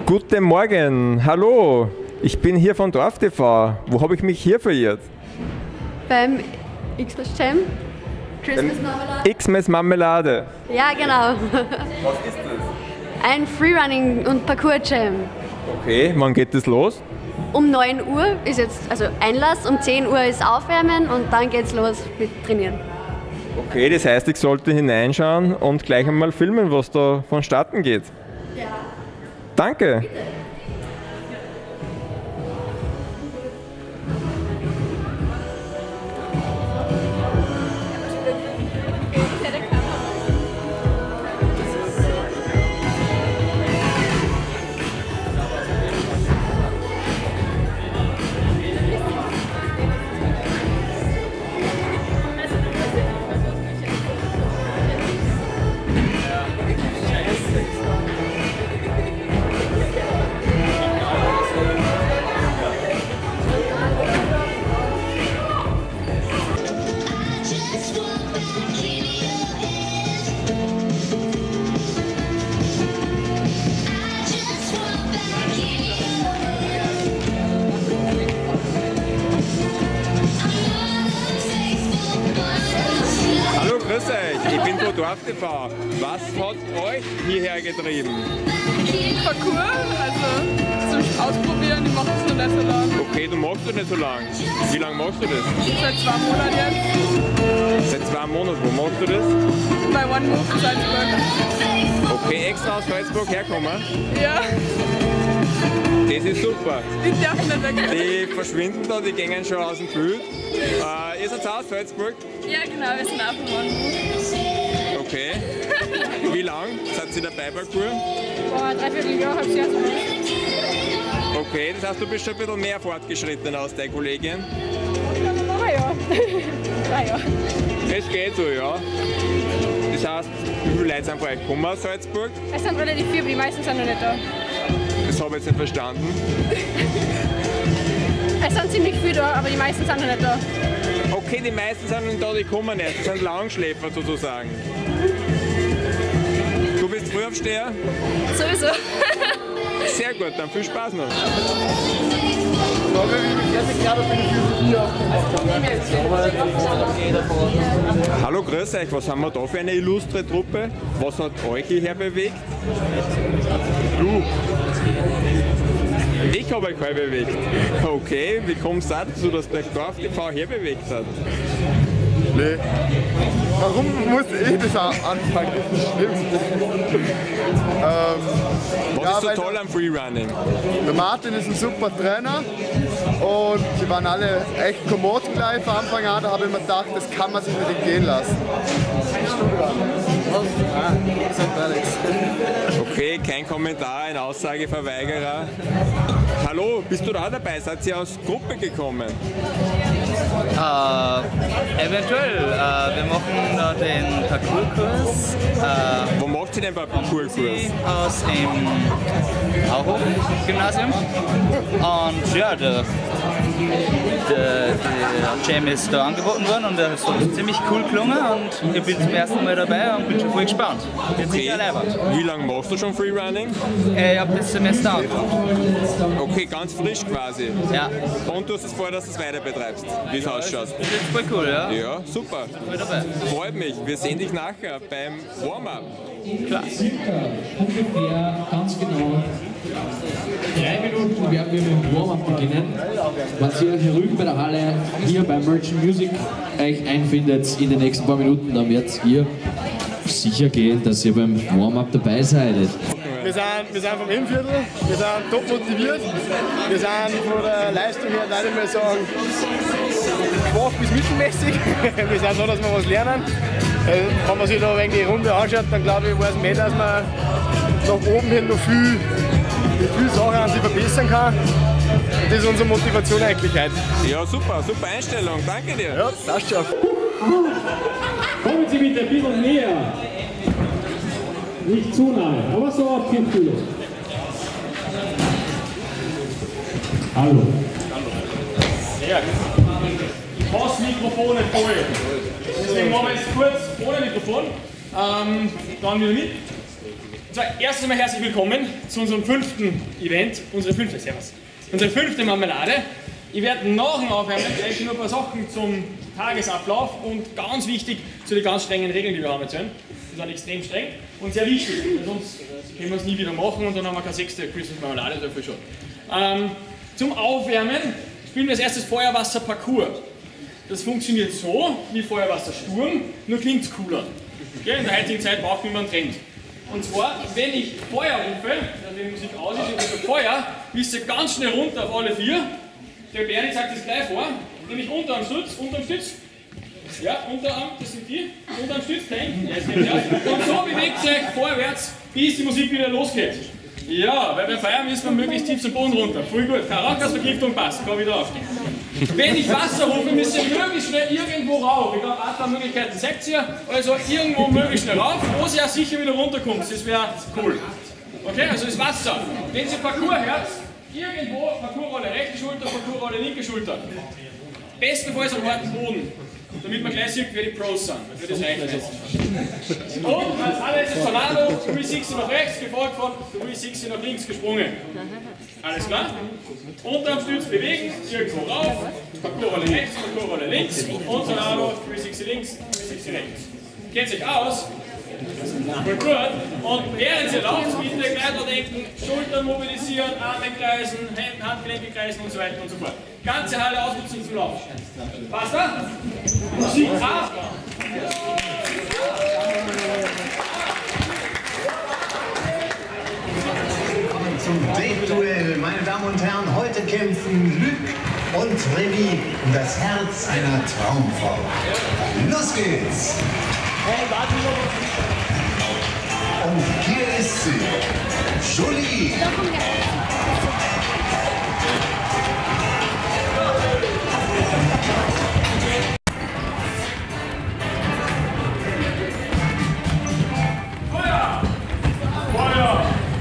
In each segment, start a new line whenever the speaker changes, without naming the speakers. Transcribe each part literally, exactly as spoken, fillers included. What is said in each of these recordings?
Guten Morgen, hallo, ich bin hier von Dorf T V. Wo habe ich mich hier verirrt?
Beim Xmas Jam? Christmas Marmelade?
Xmas Marmelade.
Ja, genau.
Was ist das?
Ein Freerunning- und Parkour-Jam.
Okay, wann geht das los?
Um neun Uhr ist jetzt also Einlass, um zehn Uhr ist Aufwärmen und dann geht's los mit Trainieren.
Okay, das heißt, ich sollte hineinschauen und gleich einmal filmen, was da vonstatten geht.
Ja.
Danke.
Bitte.
Grüß euch, ich bin von Dorf T V. Was hat euch hierher getrieben?
Parkour, also zum Ausprobieren, ich mache das noch nicht so lange.
Okay, du machst das nicht so lange. Wie lange machst du das?
Seit zwei Monaten jetzt.
Seit zwei Monaten, wo machst du das?
Bei One Move in Salzburg.
Okay, extra aus Salzburg herkommen?
Ja.
Das ist super.
Die dürfen nicht weg.
Die verschwinden da, die gehen schon aus dem Bild. Äh, ihr seid aus Salzburg?
Ja, genau, wir sind auch von One Move.
Okay. Wie lang seid ihr dabei bei Parkour?
Boah, dreiviertel Jahr, halbes Jahr so.
Okay, das heißt, du bist schon ein bisschen mehr fortgeschritten als deine Kollegin?
Ah ja. Ah ja.
Es geht so, ja. Das heißt, wie viele Leute sind von euch gekommen aus Salzburg?
Es sind relativ viele, aber die meisten sind noch nicht da.
Das habe ich jetzt nicht verstanden.
Es sind ziemlich viele da, aber die meisten sind noch nicht da.
Okay, die meisten sind nicht da, die kommen nicht. Das sind Langschläfer sozusagen. Du bist Frühaufsteher?
Sowieso.
Sehr gut, dann viel Spaß noch. Hallo, grüß euch, was haben wir da für eine illustre Truppe? Was hat euch hierher bewegt? Du. Ich habe euch hier bewegt. Okay, wie kommt es dazu, dass der Dorf T V hier bewegt hat?
Nee. Warum muss ich das auch anfangen? Das ist schlimm. ähm,
Was
ja,
ist so toll am Freerunning?
Der Martin ist ein super Trainer und sie waren alle echt kommod gleich von Anfang an. Da habe ich mir gedacht, das kann man sich nicht entgehen lassen.
Okay, kein Kommentar, ein Aussageverweigerer. Hallo, bist du da dabei? Seid ihr aus Gruppe gekommen?
Äh, eventuell. Äh, wir machen da den Parkourkurs. Äh,
Wo macht ihr den Parkourkurs?
Aus dem Auhof-Gymnasium. Und ja, der, der, der Jam ist da angeboten worden und der ist ziemlich cool gelungen und ich bin zum ersten Mal dabei und bin schon voll gespannt. Wird
Okay.
sicher leibend.
Wie lange machst du schon Freerunning?
Äh, ich habe das Semester angefangen.
Okay, ganz frisch quasi.
Ja,
Und du hast es vor, dass du es weiter betreibst, wie es ausschaut.
das ist voll cool, ja.
Ja, super.
Voll dabei.
Freut mich. Wir sehen dich nachher beim Warm-up.
Klar.
Ungefähr ganz genau drei Minuten werden wir mit dem Warm-up beginnen. Wenn ihr hier rüben bei der Halle, hier bei Merchant Music euch einfindet in den nächsten paar Minuten, dann werdet ihr sicher gehen, dass ihr beim Warm-up dabei seid.
Wir sind, wir sind vom Innenviertel, wir sind top motiviert, wir sind von der Leistung her, würde ich mal sagen, schwach bis mittelmäßig. Wir sind so, dass wir was lernen. Wenn man sich da ein wenig die Runde anschaut, dann glaube ich, weiß man, dass man nach oben hin noch viel, viel Sachen an sich verbessern kann. Und das ist unsere Motivation eigentlich heute.
Ja, super, super Einstellung. Danke dir.
Ja, passt schon.
Kommen Sie bitte ein bisschen näher. Nicht zu nahe, aber so auf Gefühle. Hallo.
Ja. Das Mikrofon nicht voll. Deswegen machen wir jetzt kurz ohne Mikrofon. Ähm, dann wieder mit. zwar erstens einmal herzlich willkommen zu unserem fünften Event, unsere fünfte, servus, unsere fünfte Marmelade. Ich werde nach dem Aufwärmen gleich nur ein paar Sachen zum Tagesablauf und ganz wichtig zu den ganz strengen Regeln, die wir haben erzählen. Die sind extrem streng und sehr wichtig, weil sonst können wir es nie wieder machen und dann haben wir keine sechste Christmas Marmelade dafür schon. Ähm, zum Aufwärmen spielen wir als erstes Feuerwasser-Parcours. Das funktioniert so wie Feuerwassersturm, nur klingt es cooler. Okay? In der heutigen Zeit braucht man einen Trend. Und zwar, wenn ich Feuer rufe, also die Musik aus ist, und ich Feuer, wisst ihr ganz schnell runter auf alle vier. Der Bernie sagt das gleich vor, nämlich Unterarm Stütz, Unterarm Stütz. Ja, Unterarm, das sind die. Unterarm Stütz, kein. Ja. Und so bewegt sich vorwärts, bis die Musik wieder losgeht. Ja, weil beim Feiern müssen wir möglichst tief zum Boden runter. Voll gut. Karakas-Vergiftung passt, kann wieder aufstehen. Wenn ich Wasser rufe, müsst ihr möglichst schnell irgendwo rauf. Ich habe ein paar Möglichkeiten, seht ihr? Also irgendwo möglichst schnell rauf, wo ihr auch sicher wieder runterkommt. Das wäre cool. Okay, also das Wasser. Wenn ihr Parcours hört, irgendwo Parcoursrolle rechte Schulter, Parcoursrolle linke Schulter. Bestenfalls am harten Boden, damit man gleich sieht, wer die Pros sind. Für das reicht jetzt. Und als allerletztes Tornado, drei sechzig nach rechts, gefolgt von drei sechzig nach links gesprungen. Alles klar? Unterm Stütz bewegen, irgendwo rauf, Parcoursrolle rechts, Parcoursrolle links und Tornado, drei sechzig links, drei sechzig rechts. Kennt sich aus? Voll gut. Und während ihr lauft, bitte gleich noch denken, Schultern mobilisieren, Arme kreisen, Hände, Handgelenke kreisen und so weiter und so fort. Ganze Halle ausnutzen zum Lauf. Passt das? Musik ab.
Zum Date-Duell, meine Damen und Herren, heute kämpfen Luc und Remy um das Herz einer Traumfrau. Los geht's! Und hier ist sie, Jolie.
Feuer! Feuer!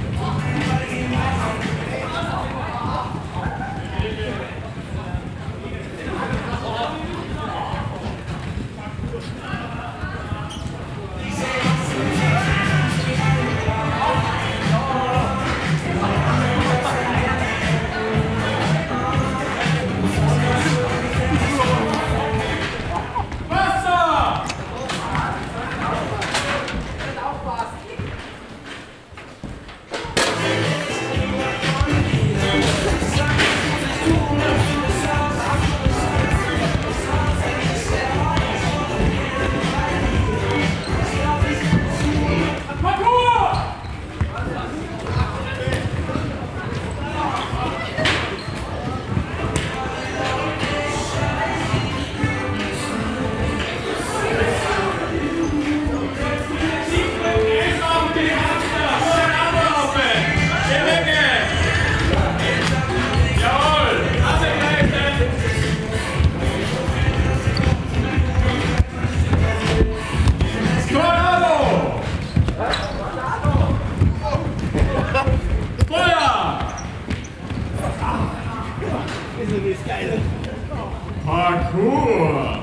Parcours!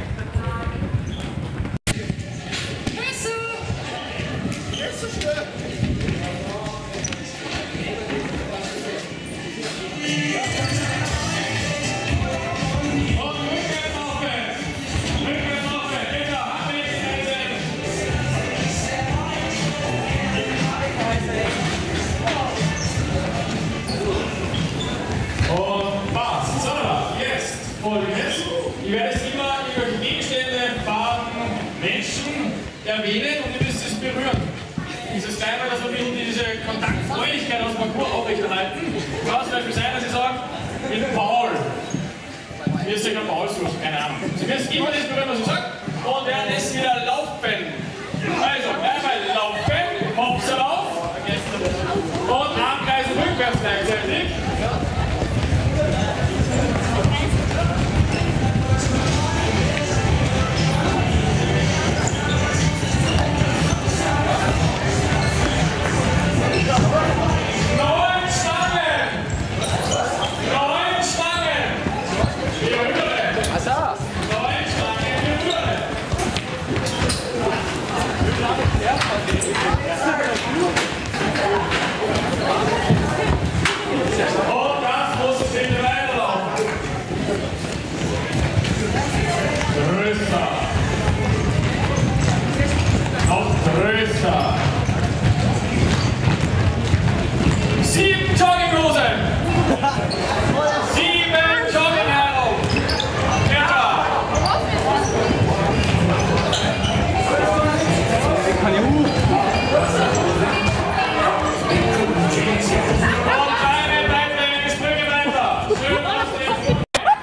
Ich werde es immer über Gegenstände, Farben, Menschen erwähnen und ihr müsst es berühren. Dieses Teil, dass wir diese Kontaktfreudigkeit aus dem Parcours aufrechterhalten. Kann zum Beispiel sein, dass ich sage, mit Paul. Mir ist ja kein Paul suchen, keine Ahnung. Sie müssen immer das berühren, was ich sage, und werden es wieder laufen. Also, einmal laufen, Hopser auf und Armkreisen rückwärts gleichzeitig. größer. Noch größer. Sieben Jogginghosen. Sieben Joggingherren. Etwa.
Kann ich hoch?
Und eine weitere Sprünge weiter. Schön lustig.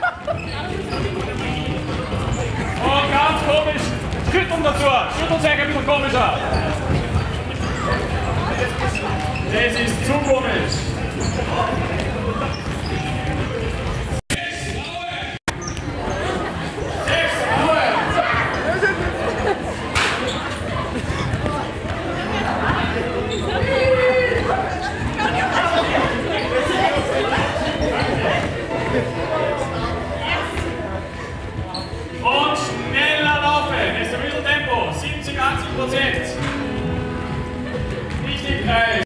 Und ganz komisch. Schütteln dazu. Schütteln sich ein bisschen komischer. Das ist zu komisch. Und schneller laufen. Jetzt ein bisschen Tempo. siebzig, achtzig Prozent. Richtig geil.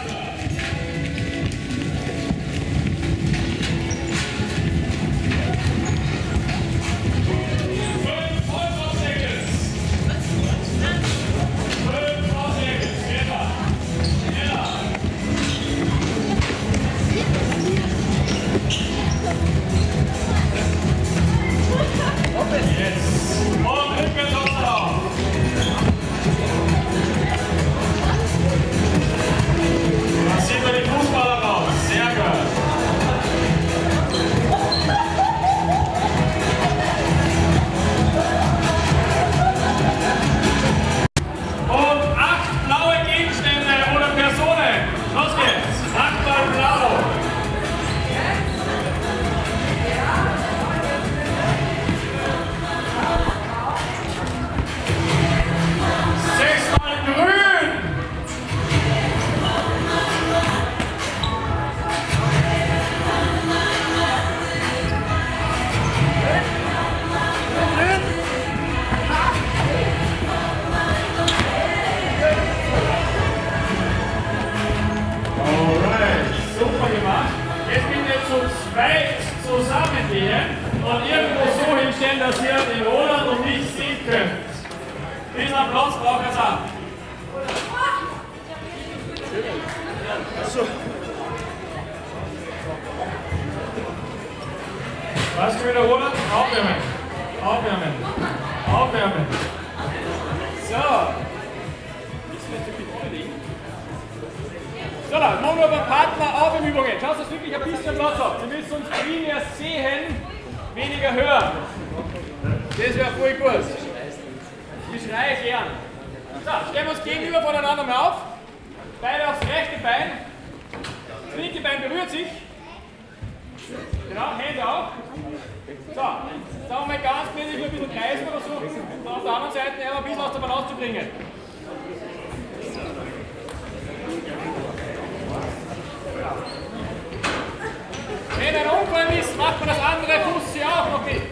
Zusammengehen und irgendwo so hinstellen, dass ihr den Roland und mich sehen könnt. Diesen Applaus braucht es auch. Was können wir wieder, Roland? Aufwärmen. Aufwärmen. Aufwärmen. So. So, dann machen wir beim Partner Aufwärmübungen. Schaut, dass wirklich ein bisschen Platz habt. Sie müssen uns primär sehen, weniger hören. Das wäre voll gut. Ich schreie gern. So, stellen wir uns gegenüber voneinander mal auf. Beide aufs rechte Bein. Das linke Bein berührt sich. Genau, Hände auch. So, jetzt sagen wir mal ganz mäßig ein bisschen kreisen oder so. Und auf der anderen Seite ein bisschen aus der Balance zu bringen. Wenn ein Unfall ist, macht man das andere Fuß hier auch noch mit.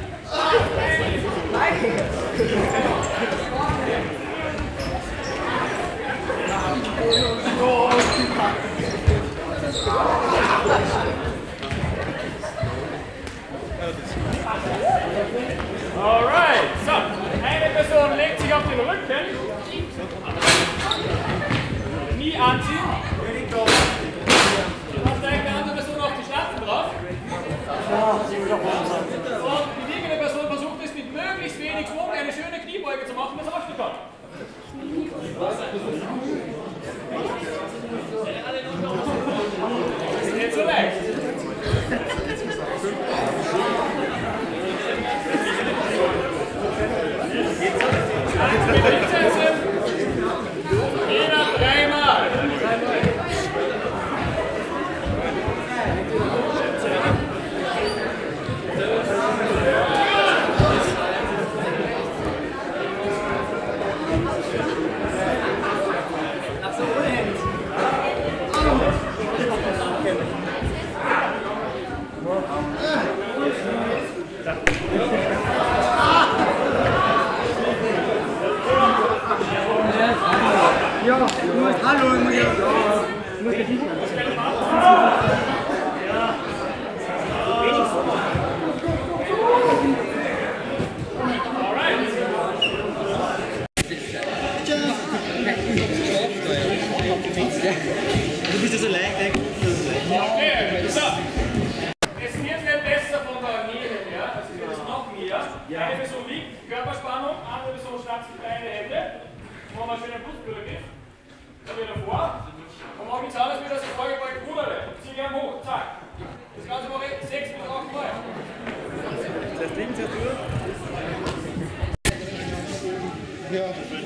Alright, so, eine Person legt sich auf den Rücken, Knie anziehen, dann steigt die andere Person auf die Schlafen drauf und die liegende Person versucht es mit möglichst wenig Schwung eine schöne Kniebeuge zu machen, das Aufstieg hat. Das ist nicht so leicht. Jeder dreimal. Eine Person liegt, Körperspannung, andere Person schnappt sich beide Hände, machen wir schön einen Brustbürgergriff, dann wieder vor und machen jetzt alles wieder so vorgebeugt Ruderle. Zieh gerne hoch, zack. Das Ganze mache ich sechs bis acht Mal.
Zuerst links, zuerst rüber. Ja.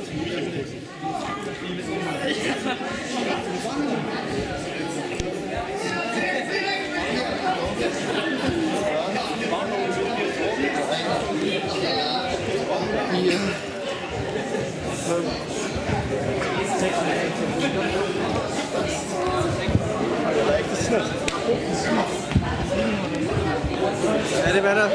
Hier. Beide weiter.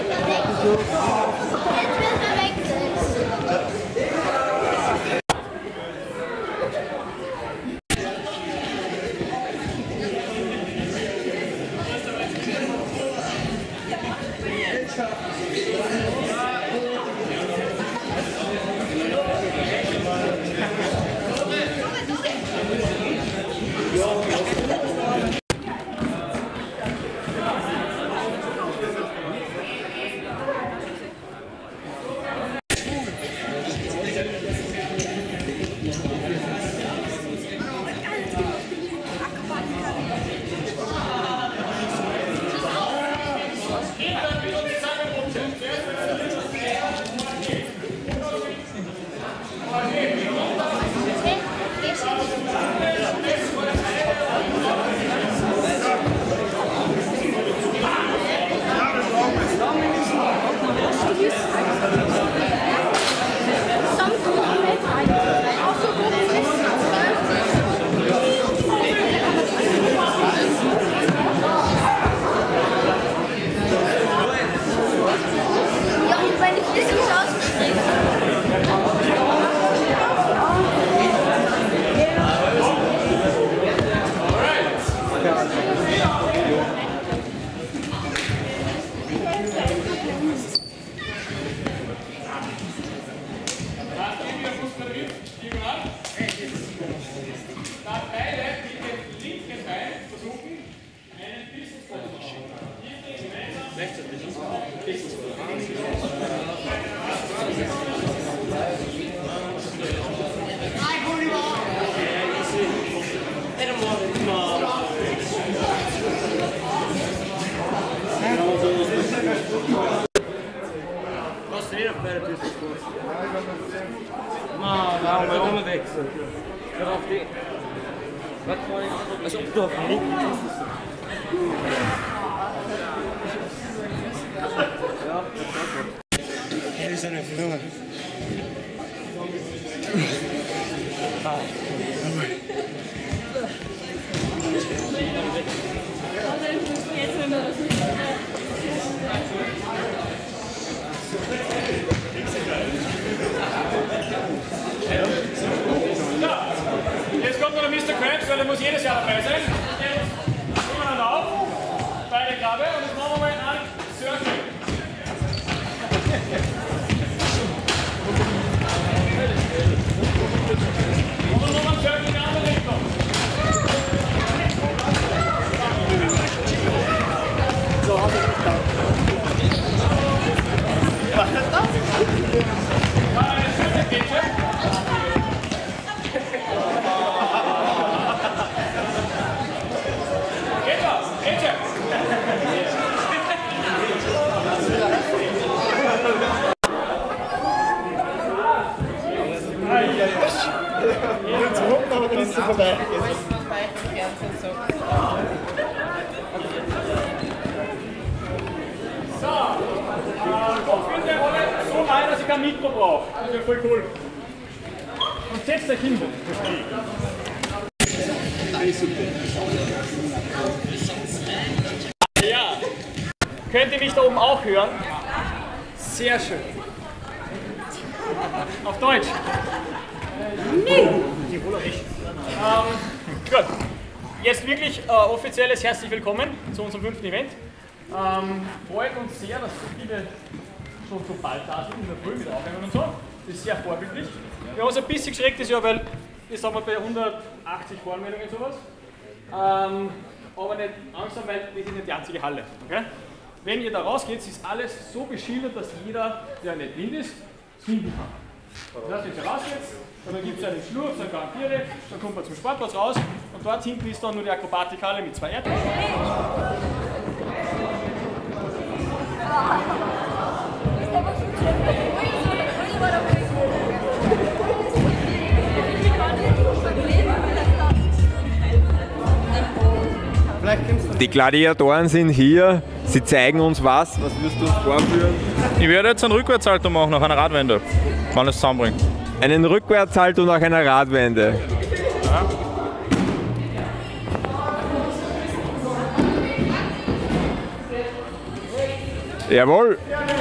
Maar waarom wil je me weg? Vanaf die. Wat voor je? Als op de niet. Ja, die zijn even jongen.
Jetzt kommt noch der Mister Krabs, weil er muss jedes Jahr dabei sein. Nebeneinander auf, beide Grabe und jetzt machen wir mal einen Circle. Und dann nochmal einen Circle in die andere Richtung. So, habe ich nicht da. Was ist das? Ja, eine Circle geht schon.
Jetzt hoppen, aber dann ist es vorbei.
So, äh, Kopf in der Rolle so rein, dass ich kein Mikro brauche. Das wäre voll cool. Und setzt euch hin. Ja. Könnt ihr mich da oben auch hören? Sehr schön. Auf Deutsch. Ähm, gut. Jetzt wirklich äh, offizielles herzlich willkommen zu unserem fünften Event. Ähm, freut uns sehr, dass so viele schon so bald da sind, in der Früh mit Aufnehmen und so. Das ist sehr vorbildlich. Wir haben uns ein bisschen geschreckt dieses Jahr, weil wir sind bei hundertachtzig Voranmeldungen und sowas. Ähm, aber nicht Angst haben, weil wir sind nicht die einzige Halle. Okay? wenn ihr da rausgeht, ist alles so beschildert, dass jeder, der nicht blind ist, finden kann. Das heißt, wenn ihr rausgeht, dann gibt es einen Schlurf, so ein Garantiere, dann kommt man zum Sportplatz raus und dort hinten ist dann nur die Akrobatikhalle mit zwei Erdbeeren.
Die Gladiatoren sind hier, sie zeigen uns was. Was wirst du uns vorführen?
Ich werde jetzt einen Rückwärtssalto machen nach einer Radwende, wenn es zusammenbringt.
Einen Rückwärtssalto nach einer Radwende. Ja. Jawohl!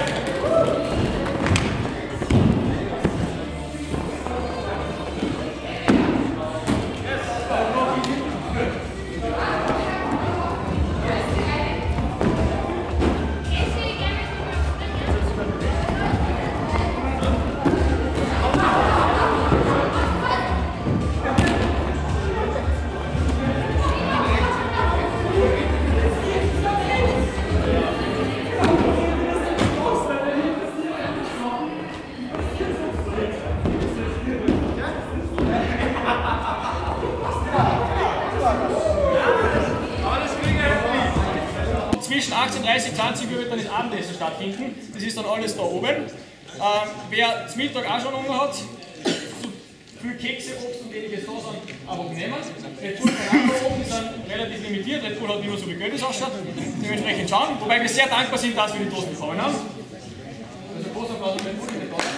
Zwischen achtzehn Uhr dreißig und zwanzig Uhr wird dann das Abendessen stattfinden. Das ist dann alles da oben. Ähm, wer zum Mittag auch schon Hunger hat, so viel Kekse, Obst und ähnliches da sind, einfach nehmen. Red Bull kann auch da oben, die sind relativ limitiert. Red Bull hat nicht mehr so viel Geld, das ausschaut. Dementsprechend schauen. Wobei wir sehr dankbar sind, dass wir die Dosen bekommen haben. Also großer Applaus an Red Bull in der Dose.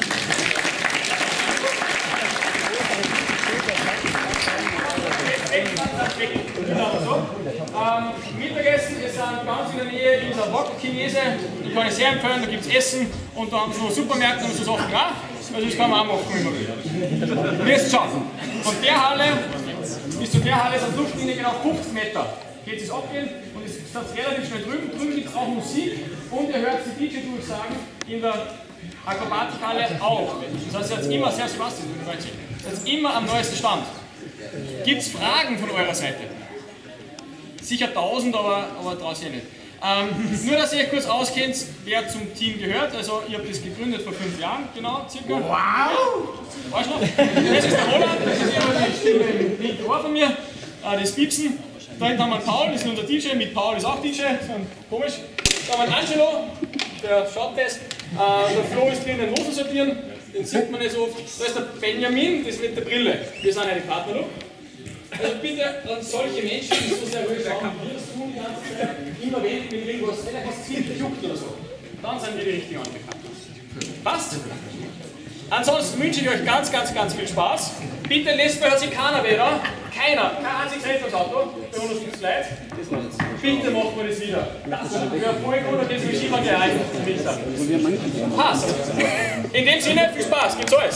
Genau so. Ähm, Mittagessen ist ganz in der Nähe dieser Wok-Chinese. Die kann ich sehr empfehlen, da gibt es Essen und da haben sie noch Supermärkte und so Sachen auch. Also das kann man auch machen, wenn man will. Wirst schauen. Von der Halle bis zu der Halle sind Luftlinie genau fünfzig Meter. Geht es abgehen und es ist relativ schnell drüben. Drüben gibt es auch Musik und ihr hört die D J-Durchsagen in der Akrobatikhalle auch. Das heißt, ihr seid immer, sehr Sebastian, ihr seid immer am neuesten Stand. Gibt es Fragen von eurer Seite? Sicher tausend, aber, aber traust ihr nicht. Ähm, nur, dass ihr euch kurz auskennt, wer zum Team gehört. Also, ihr habt das gegründet vor fünf Jahren, genau, circa. Wow! Weißt du noch? Das ist der Roland, das ist immer die Stimme im linken Ohr von mir. Äh, das Piepsen. Da hinten haben wir einen Paul, das ist unser D J. Mit Paul ist auch D J, so komisch. Da haben wir einen Angelo, der schaut das. Äh, der Flo ist drinnen Hosen sortieren. Den sieht man nicht so oft. Da ist der Benjamin, das mit der Brille. Wir sind eine Partner noch. Also bitte an solche Menschen, die so sehr ruhig schauen, wie das tun die ganze Zeit, immer wenden, wenn irgendwas etwas ziemlich juckt oder so. Dann sind wir die richtigen Ansprechpartner. Passt? Ansonsten wünsche ich euch ganz, ganz, ganz viel Spaß. Bitte lässt mir sich keiner wieder. Keiner. Kein einziges Rettungsauto. Bei uns gibt es Leute. Bitte machen wir das wieder. Das wäre voll gut und das schieben wir gleich ein. Passt. In dem Sinne, viel Spaß. Gibt's alles.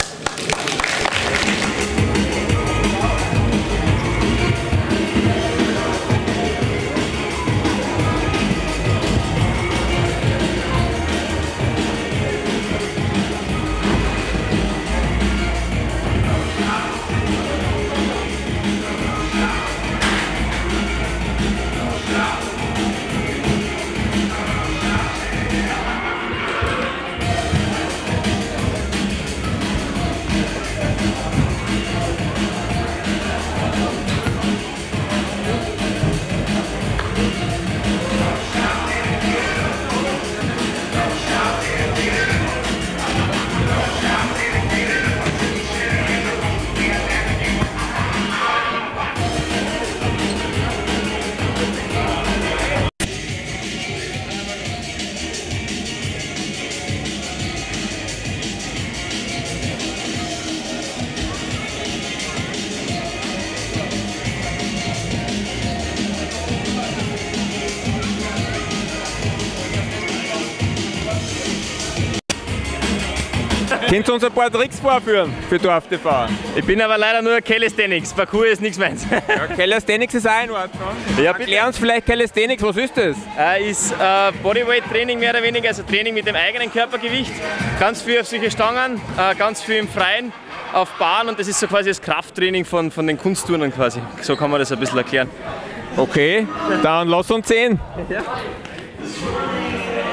Könnt ihr uns ein paar Tricks vorführen für Dorf T V?
Ich bin aber leider nur Calisthenics, Parkour ist nichts meins.
Ja, Calisthenics ist auch in Ordnung. Ja, erklär uns vielleicht Calisthenics, was ist das?
Äh, ist äh, Bodyweight-Training mehr oder weniger, also Training mit dem eigenen Körpergewicht. Ganz viel auf solche Stangen, äh, ganz viel im Freien, auf Bahn und das ist so quasi das Krafttraining von, von den Kunstturnern quasi. So kann man das ein bisschen erklären.
Okay, dann lass uns sehen.
Ja.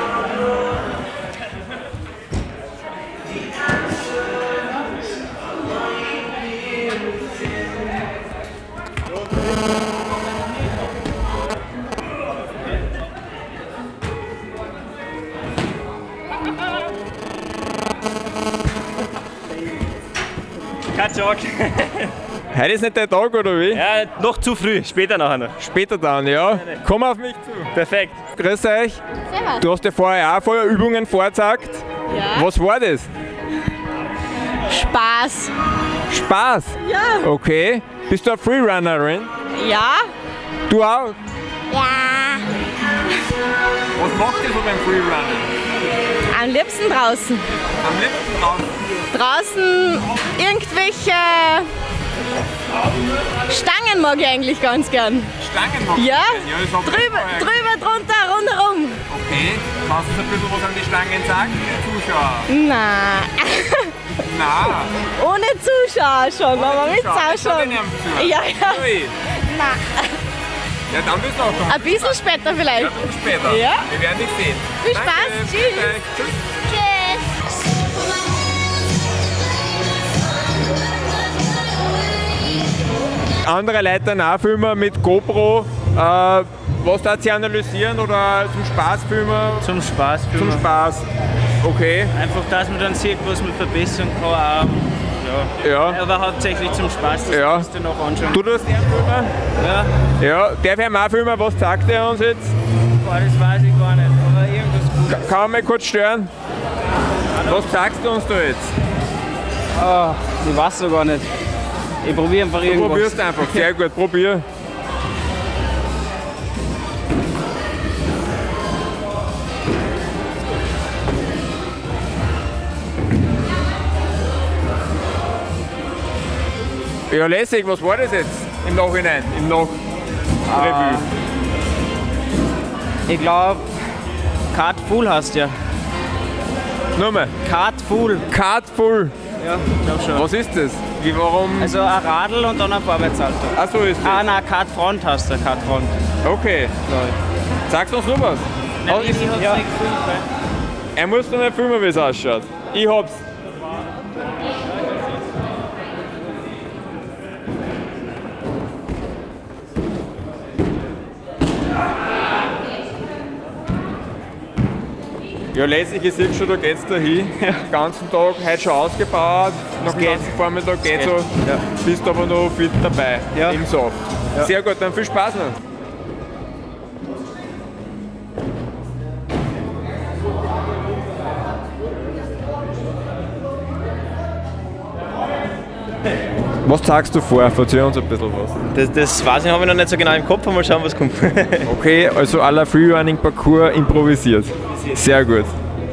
kein Joke.
Heute ist nicht der Tag, oder wie?
Ja, noch zu früh, später nachher noch.
Später dann, ja. Komm auf mich zu.
Perfekt.
Grüß euch.
Servus.
Du hast ja vorher auch vorher Übungen vorgezeigt.
Ja.
Was war das?
Spaß.
Spaß?
Ja.
Okay. Bist du eine Freerunnerin?
Ja.
Du auch?
Ja.
Was macht ihr so beim Freerunnen?
Am liebsten draußen.
Am liebsten draußen?
Draußen irgendwelche Stangen mag ich eigentlich ganz gern.
Stangen mag ich
Ja.
gern? Ja, das hab ich
Drüber,
vorher
drüber, drunter, rundherum.
Okay. Kannst du uns ein bisschen was an die Stangen sagen, die Zuschauer?
Na.
Na.
Ohne Zuschauer schon, aber mit Zuschauer. Ja, ja.
Ui.
Na.
Ja, dann bist du auch noch.
Ein bisschen später vielleicht.
Ja, ein bisschen später.
Ja.
Wir werden dich sehen.
Viel
Danke.
Spaß. Tschüss.
Tschüss. Andere Leute nachfilmen mit GoPro. Äh, was da sie analysieren oder zum Spaß filmen?
Zum Spaß filmen.
Zum Spaß. Okay.
Einfach, dass man dann sieht, was man verbessern kann. Auch. Ja.
Ja.
Aber hauptsächlich zum Spaß, das
Ja.
kannst du noch anschauen.
Du tust den filmen?
Ja.
Ja. Darf ich mal filmen? Was sagt er uns jetzt?
Boah, das weiß ich gar nicht, aber irgendwas Gutes.
Ka- Kann man mal kurz stören? Was sagst du uns da jetzt?
Oh, ich weiß so gar nicht. Ich probiere einfach
Du
irgendwas.
probierst einfach. Sehr gut, probier. Ja, lässig, was war das jetzt im Nachhinein, im Nach-Revue?
Ich glaube, Card Full hast du ja.
Nochmal.
Card Full.
Card Full.
Ja, ich glaube schon.
Was ist das? Wie, warum?
Also ein Radl und dann ein Vorwärtshalter.
Ach so ist das.
Ah, nein, Card Front hast du, Card Front.
Okay. Sagst du uns noch was?
Nein,
Oh,
ich
ist-
hab's
ja.
nicht gefilmt, weil-
Er muss noch nicht filmen, wie es ausschaut. Ich hab's. Ja, letztlich ist jetzt schon, da geht's da hin. Den ganzen Tag, heute schon ausgebaut. Nach dem ganzen Vormittag geht so.
Ja.
Bist aber noch fit dabei
Ja.
im Saft.
Ja.
Sehr gut, dann viel Spaß noch. Was sagst du vor? Verzeih uns ein bisschen was.
Das, das weiß ich, habe ich noch nicht so genau im Kopf, mal schauen, was kommt.
Okay, also à la Freerunning Parcours improvisiert. Sehr gut.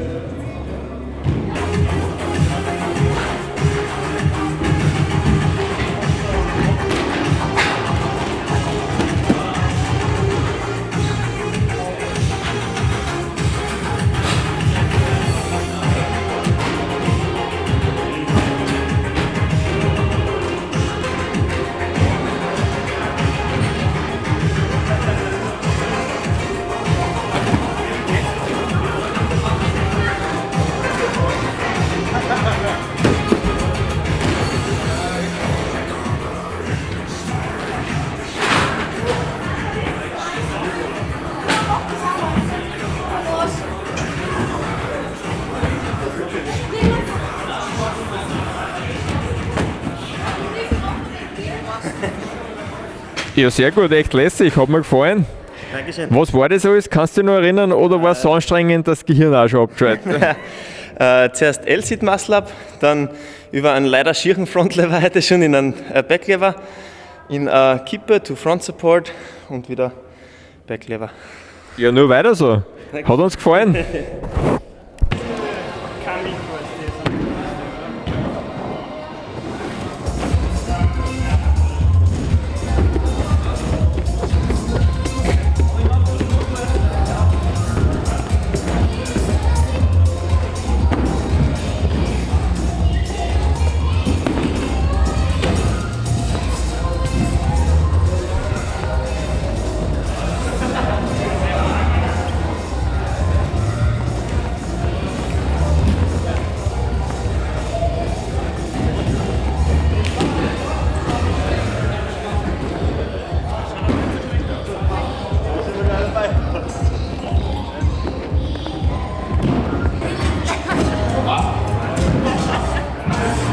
Ja, sehr gut, echt lässig, hat mir gefallen.
Dankeschön.
Was war das alles? Kannst du dich noch erinnern oder war es so anstrengend, dass das Gehirn auch schon abgeschaltet?
äh, zuerst L-Sit Muscle Up, dann über einen leider schieren Frontlever heute schon in einen äh, Backlever, in äh, Kippe to Front Support und wieder Backlever.
Ja, nur weiter so. Hat uns gefallen.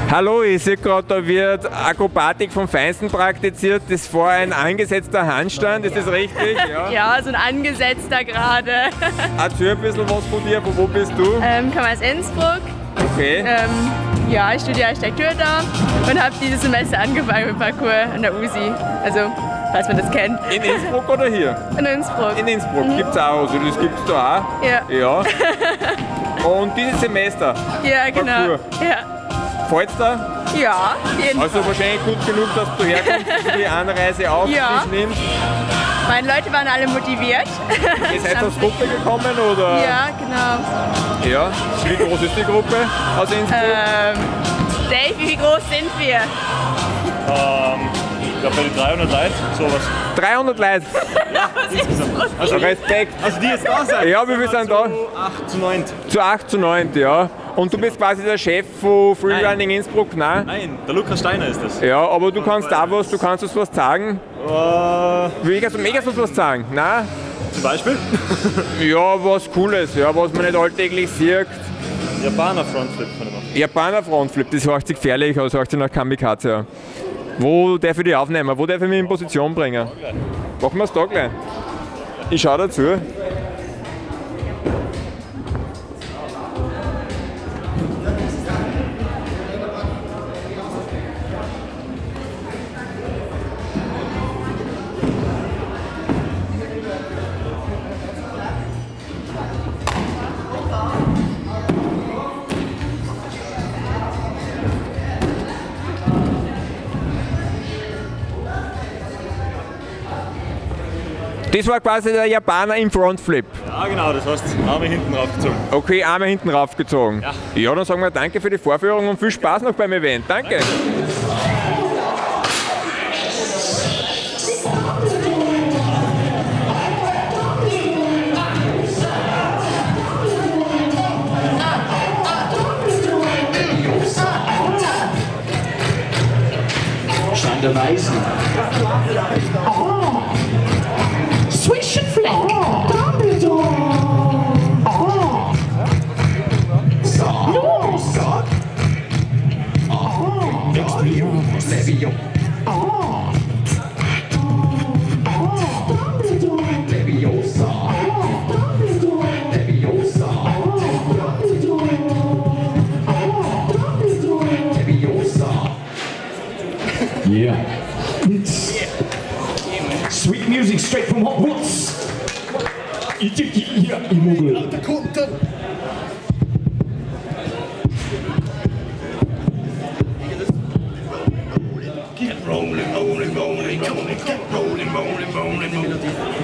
Hallo, ich sehe gerade, da wird Akrobatik vom Feinsten praktiziert. Das ist vorher ein angesetzter Handstand, ist das richtig?
Ja, ja, so ein angesetzter gerade.
Erzähl ein bisschen was von dir, von wo bist du?
Ähm, komme aus Innsbruck.
Okay.
Ähm, ja, ich studiere Architektur da und habe dieses Semester angefangen mit Parkour an der U S I. Also, falls man das kennt.
In Innsbruck oder hier?
In Innsbruck.
In Innsbruck
Mhm.
gibt es auch, also das gibt es da auch?
Ja.
Ja. Und dieses Semester?
Ja, genau.
Parkour.
Ja.
Fällt's da?
Ja, auf jeden
Also
Fall.
wahrscheinlich gut genug, dass du herkommst und die Anreise auf
Ja.
dich nimmst.
Meine Leute waren alle motiviert.
Ihr seid aus Gruppe gekommen, oder?
Ja, genau.
Ja. Wie groß ist die Gruppe aus Innsbruck?
Ähm, Dave, wie groß sind wir?
Ähm, ich glaube bei den dreihundert Leuten, sowas.
dreihundert Leute?
Ja, insgesamt. Also
Respekt.
Also die jetzt da sind?
Ja, wie viele sind da?
acht zu neun.
Zu acht zu neun, ja. Und du bist quasi der Chef von Freerunning Innsbruck, nein?
Nein, der Lukas Steiner ist das.
Ja, aber du kannst da was, du kannst uns was sagen?
Uh,
Mega, mega uns was sagen, nein?
Zum Beispiel?
Ja, was Cooles, ja, was man nicht alltäglich sieht.
Japaner Frontflip kann ich machen.
Japaner Frontflip, das hört sich gefährlich, aber das hört sich nach Kamikaze an. Wo darf ich die aufnehmen? Wo darf ich mich in Position bringen? Machen wir es da gleich. Ich schaue dazu. Das war quasi der Japaner im Frontflip.
Ja genau, das heißt Arme hinten raufgezogen.
Okay, Arme hinten raufgezogen. Ja. Ja, dann sagen wir danke für die Vorführung und viel Spaß noch beim Event. Danke.
Stein der Weisen.
Swish and flick. Dumbledore. Oh. Sock. No. Sock. Oh. Experience. Levio. Oh. Oh. Dumbledore. Leviosa. Oh. Dumbledore. Leviosa. Oh. Dumbledore. Oh. Dumbledore. Leviosa.
Yeah. Sweet music straight from Hogwarts. Ja, Immogul.
Keep rolling, rolling, rolling, rolling, keep rolling, rolling, rolling, rolling.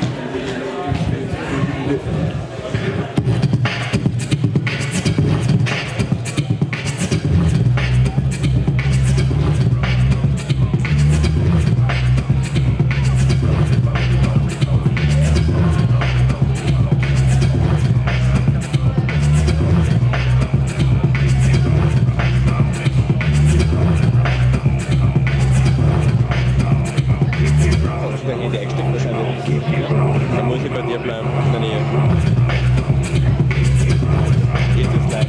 Dann muss ich bei dir bleiben, in der Nähe. Jetzt ist gleich.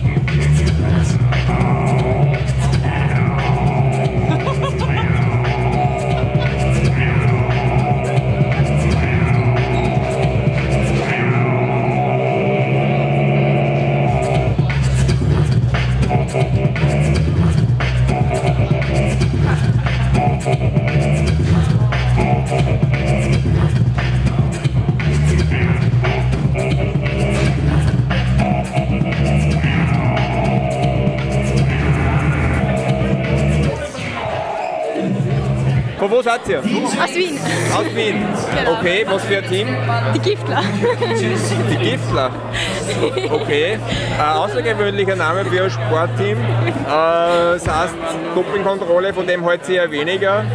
Von wo seid ihr?
Aus Wien.
Aus Wien?
Genau.
Okay, was für ein Team?
Die Giftler.
Die Giftler? Okay. Ein außergewöhnlicher Name für ein Sportteam. Äh, das heißt, Dopingkontrolle, von dem hält sie eher weniger.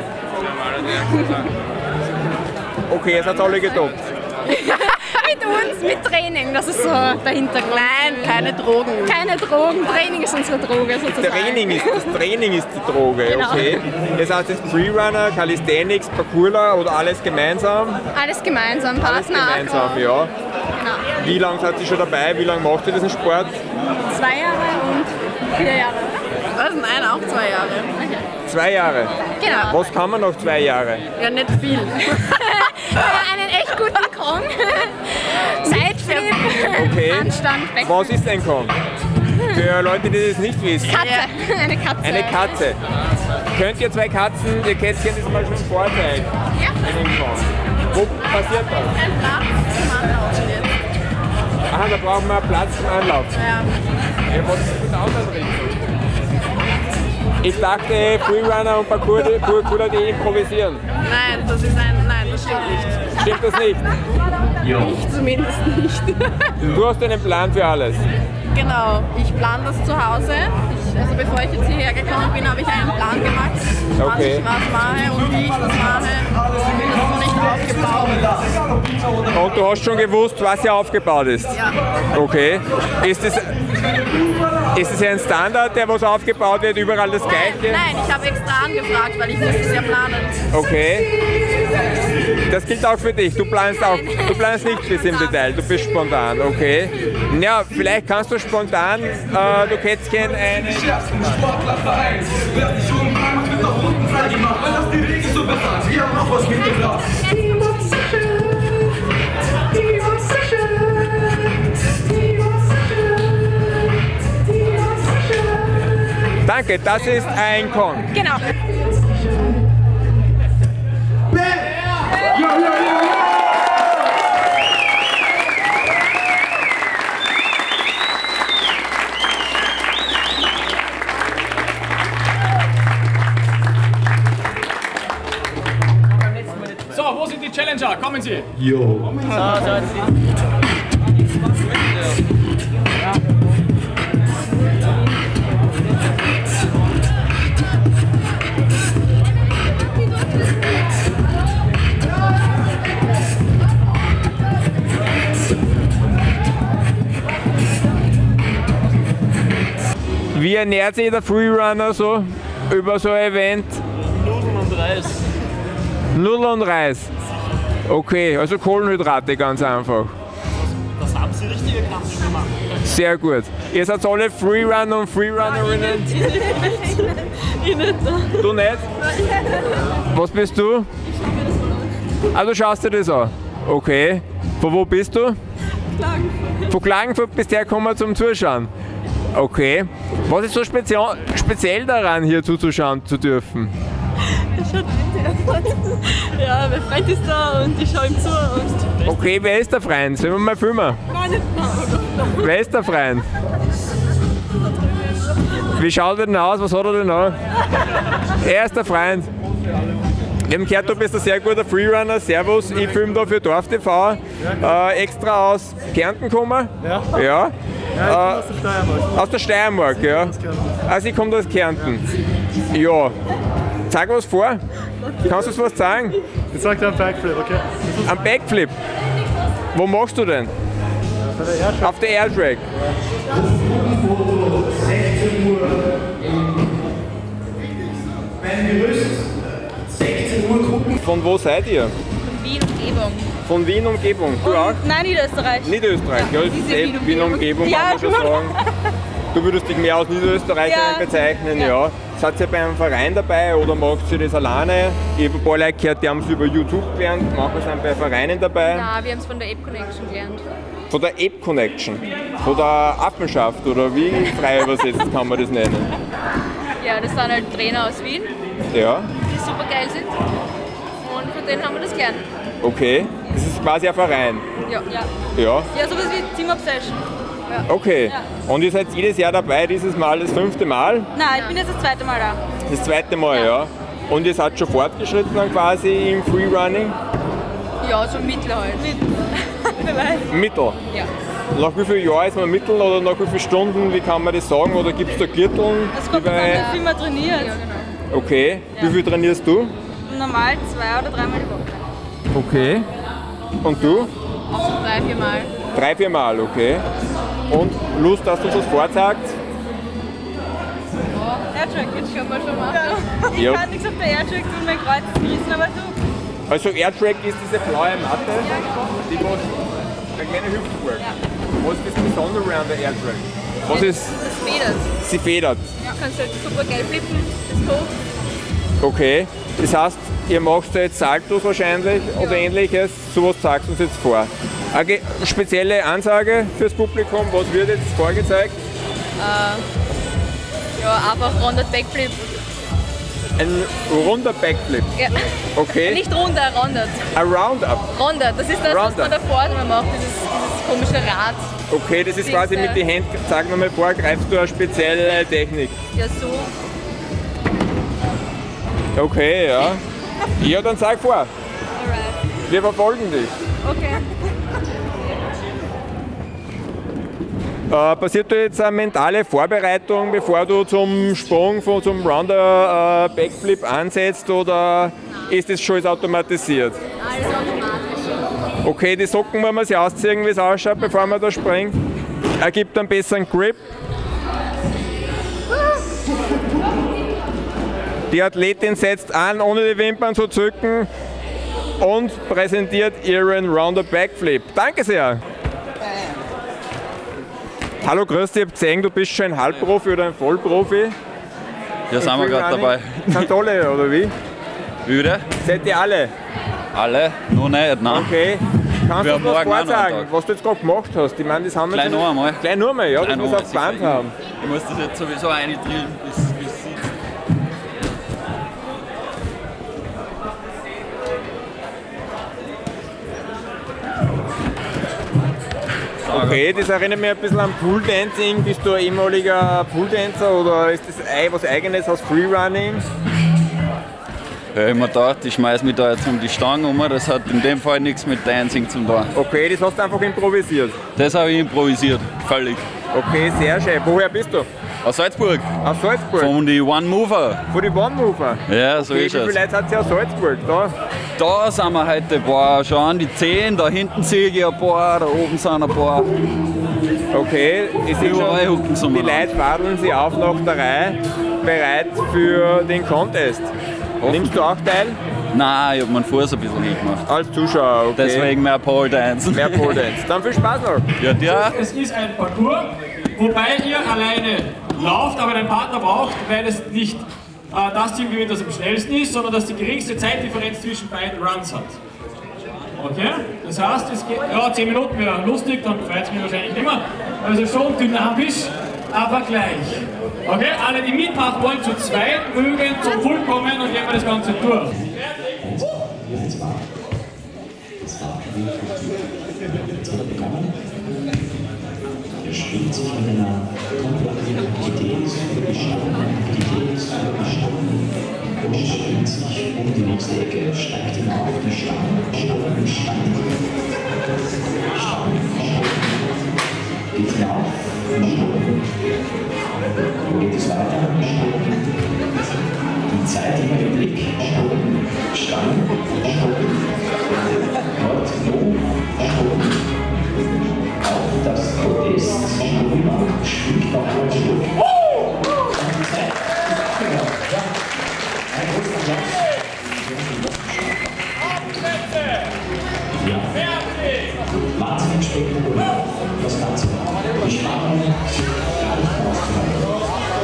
Okay, jetzt hat alle gedopt.
Mit uns, mit Training, das ist so der Hintergrund. Nein, keine Drogen. Keine Drogen, Training ist unsere Droge sozusagen.
Training ist, das Training ist die Droge,
Genau.
okay. Das heißt jetzt Freerunner, Calisthenics, Parkourler oder alles gemeinsam?
Alles gemeinsam, Partner.
Alles gemeinsam, ja.
Genau.
Wie lange seid ihr schon dabei? Wie lange macht ihr diesen Sport?
Zwei Jahre und vier Jahre.
Was? Nein, auch zwei Jahre. Okay.
Zwei Jahre?
Genau.
Was kann man noch zwei Jahre?
Ja, nicht viel.
Einen echt guten Kong. Sideflip.
Okay.
Anstand, weg.
Was ist ein Kong? Für Leute, die das nicht wissen.
Katze. Eine Katze.
Eine Katze. Könnt ihr zwei Katzen, ihr Kätzchen, das mal schon vorzeigen? Ja. Einen Kong. Wo passiert das?
Ein Platz zum Anlaufen jetzt.
Aha, da brauchen wir Platz zum Anlaufen.
Ja.
Ja, was ist mit anderen Regeln? Ich dachte, Freerunner und Parkour-Cooler, die improvisieren.
Nein, das ist ein. Nein, das stimmt nicht.
Stimmt das nicht?
Ja. Ich zumindest nicht.
Du hast einen Plan für alles.
Genau, ich plane das zu Hause. Ich, also bevor ich jetzt hierher gekommen bin, habe ich einen Plan gemacht,
Okay.
wann ich was mache und wie ich das mache. Ich bin das noch nicht aufgebaut.
Und du hast schon gewusst, was hier aufgebaut ist?
Ja.
Okay. Ist es, ist es ein Standard, der was aufgebaut wird, überall das Gleiche?
Nein, ich habe extra angefragt, weil ich muss es ja planen.
Okay. Das gilt auch für dich. Du planst auch. Du planst nicht bis im Detail. Du bist spontan. Okay. Ja, vielleicht kannst du spontan, äh, du Kätzchen, eine.
Sportlerverein. Wer sich umfragt, wird doch unten freigemacht, weil das die Regeln so befahren. Wir haben auch was mitgebracht.
Danke, das ist ein Kong.
Genau.
So, wo sind die Challenger? Kommen Sie!
Jo.
So, so jetzt
Wie ernährt sich der Freerunner so über so ein Event?
Nudeln und Reis.
Nudeln und Reis. Okay, also Kohlenhydrate ganz einfach.
Das haben Sie richtige Kampf gemacht.
Sehr gut. Ihr seid alle Freerunner und Freerunnerinnen?
Ich nicht.
Du nicht? Was bist du? Ah, du schaust dir das an. Okay. Von wo bist du?
Klagenfurt.
Von Klagenfurt bist du hergekommen zum Zuschauen. Okay. Was ist so speziell, speziell daran, hier zuzuschauen zu dürfen?
Ich schaue Ja, mein Freund ist da und ich schaue ihm zu. Und
Okay, wer ist der Freund? Sollen wir mal filmen?
Nein, nicht.
Wer ist der Freund? Wie schaut er denn aus? Was hat er denn an? Er ist der Freund. Wir haben gehört, du bist ein sehr guter Freerunner. Servus, ich filme da für Dorf T V. Äh, extra aus Kärnten gekommen.
Ja.
Ja.
Ja, ich komme
äh,
aus der Steiermark.
Aus der Steiermark, ja. Also ich komme aus Kärnten. Ja. Zeig was vor. Kannst du uns was zeigen?
Ich sag dir einen Backflip, okay?
Ein Backflip. Wo machst du denn?
Bei der Airtrack.
Auf der Airtrack.
sechzehn Uhr. Mein Gerüst. sechzehn Uhr gucken.
Von wo seid ihr?
Wien Umgebung.
Von Wien Umgebung. Du auch?
Nein, Niederösterreich.
Niederösterreich, ja, das ist eh Wien Umgebung,
Ja,
kann man schon
schon.
sagen. Du würdest dich mehr als Niederösterreicherin
Ja.
bezeichnen, ja. Seid ihr bei einem Verein dabei oder machst du das alleine? Ich habe ein paar Leute gehört, die haben es über YouTube gelernt, manche sind bei Vereinen dabei.
Ja, wir haben es von der Ape Connection gelernt.
Von der Ape Connection, von der Affenschaft oder wie frei übersetzt kann man das nennen?
Ja, das sind halt Trainer aus Wien,
Ja,
die super geil sind. Und von denen haben wir das gelernt.
okay. Das ist quasi ein Verein.
Ja. Ja,
Ja,
ja sowas wie Team Obsession. Ja.
okay.
Ja.
Und ihr seid jedes Jahr dabei, dieses Mal das fünfte Mal?
Nein, ich bin jetzt das zweite Mal da.
Das zweite Mal, ja. Und ihr seid schon fortgeschritten dann quasi im Freerunning?
Ja, so mittel halt. Vielleicht.
Mittel.
Ja.
Nach wie vielen Jahren ist man Mittel oder nach wie vielen Stunden, wie kann man das sagen? Oder gibt es da Gürteln?
Das kommt
die
davon,
bei-
wie viel man trainiert. Ja, genau.
Okay,
Ja.
wie viel trainierst du?
Normal zwei oder dreimal die Woche.
Okay. Und du?
Auch so drei, vier Mal.
Drei, vier Mal, okay. Und Lust, dass du uns das vorzeigt?
Airtrack, jetzt können wir schon machen. Ich
Ja.
kann nichts auf der Airtrack tun, mein Kreuz ist gerissen, aber du.
Also Airtrack ist diese blaue Matte, die was eine kleine Hüpfburg. Was ist das Besondere an der Airtrack? Was ist?
Das federt.
Sie federt.
Ja, kannst halt super geil flippen, das hoch.
Okay. Das heißt, ihr macht jetzt Saltos wahrscheinlich ja. oder ähnliches. So was zeigst du uns jetzt vor. Eine spezielle Ansage fürs Publikum, was wird jetzt vorgezeigt?
Äh, ja, einfach runder Backflip.
Ein runder Backflip?
Ja.
Okay.
Nicht runder, rounded.
Ein Roundup?
Runder, das ist das,
Roundup.
was man davor immer macht, dieses, dieses komische Rad.
Okay, das ist quasi mit den Händen, sag nochmal vor, greifst du eine spezielle Technik?
Ja, so.
Okay, ja. Ja, dann sag vor.
Alright.
Wir verfolgen dich.
Okay.
Äh, passiert da jetzt eine mentale Vorbereitung, bevor du zum Sprung, von, zum Rounder äh, Backflip ansetzt, oder ist das schon automatisiert?
Alles automatisch.
Okay, die Socken wollen wir sich ausziehen, wie es ausschaut, bevor man da springt. Ergibt einen besseren Grip. Die Athletin setzt an, ohne die Wimpern zu zücken, und präsentiert ihren Rounder Backflip. Danke sehr! Hallo, grüß dich, ich habe gesehen, du bist schon ein Halbprofi oder ein Vollprofi.
Ja, sind wir gerade dabei.
Sind alle, oder wie?
Wie wieder?
Seid ihr alle?
Alle? Noch nicht, nein.
Okay. Kannst
wir
du uns was
morgen
vorsagen, was du jetzt gerade gemacht hast? Ich meine, das haben wir
Gleich
schon
noch einmal.
Gleich nur einmal, ja,
Gleich
dass wir es auf Band haben.
Ich muss das jetzt sowieso eindrillen, bis es sitzt.
Okay, das erinnert mich ein bisschen an Pooldancing. Bist du ein ehemaliger Pooldancer oder ist das was Eigenes aus Freerunning?
Ja, ich hab mir gedacht, ich schmeiß mich da jetzt um die Stange um. Das hat in dem Fall nichts mit Dancing zu tun.
Okay, das hast du einfach improvisiert?
Das habe ich improvisiert, völlig.
Okay, sehr schön. Woher bist du?
Aus Salzburg.
Aus Salzburg?
Von den One Mover.
Von den One Mover?
Ja, so
okay,
ist
es.
es.
Wie viele Leute hat ihr aus Salzburg da?
Da sind wir heute ein paar, schon an die zehn, da hinten sehe ich ein paar, da oben sind ein paar.
Okay, es sind schon, die Leute fadeln sie auf nach der Reihe, bereit für den Contest. Nimmst du auch teil?
Nein, ich habe meinen Fuß ein bisschen hingemacht.
Als Zuschauer, okay.
Deswegen mehr Pole Dance.
Mehr Pole Dance. Dann viel Spaß noch.
Ja, dir.
Es ist ein Parcours, wobei ihr alleine lauft, aber den Partner braucht, weil es nicht äh, das Team gewinnt, das am schnellsten ist, sondern das die geringste Zeitdifferenz zwischen beiden Runs hat. Okay? Das heißt, es geht, ja, zehn Minuten wäre lustig, dann freut es mich wahrscheinlich nicht mehr. Also schon dynamisch, aber gleich. Okay? Alle, die mitmachen wollen, zu zweit mögen zum Full kommen und gehen wir das Ganze durch.
Er spielt sich mit einer Komplexität für gestanden, Aktivität für gestanden, und spielt sich um die nächste Ecke, steigt hinauf, die Stange, Stange, Stange, Stange, geht hinauf, Stange, wo geht es weiter, Stange, die Zeit immer im Blick, Stange, Stange, Stange, dort, wo, Stange, auf das Podest, rüber, schwingt noch einmal zurück. Ein großer Applaus. Ja. Wahnsinnig spektakulär, das Ganze. Die Spannung sind gar nicht auszuhalten.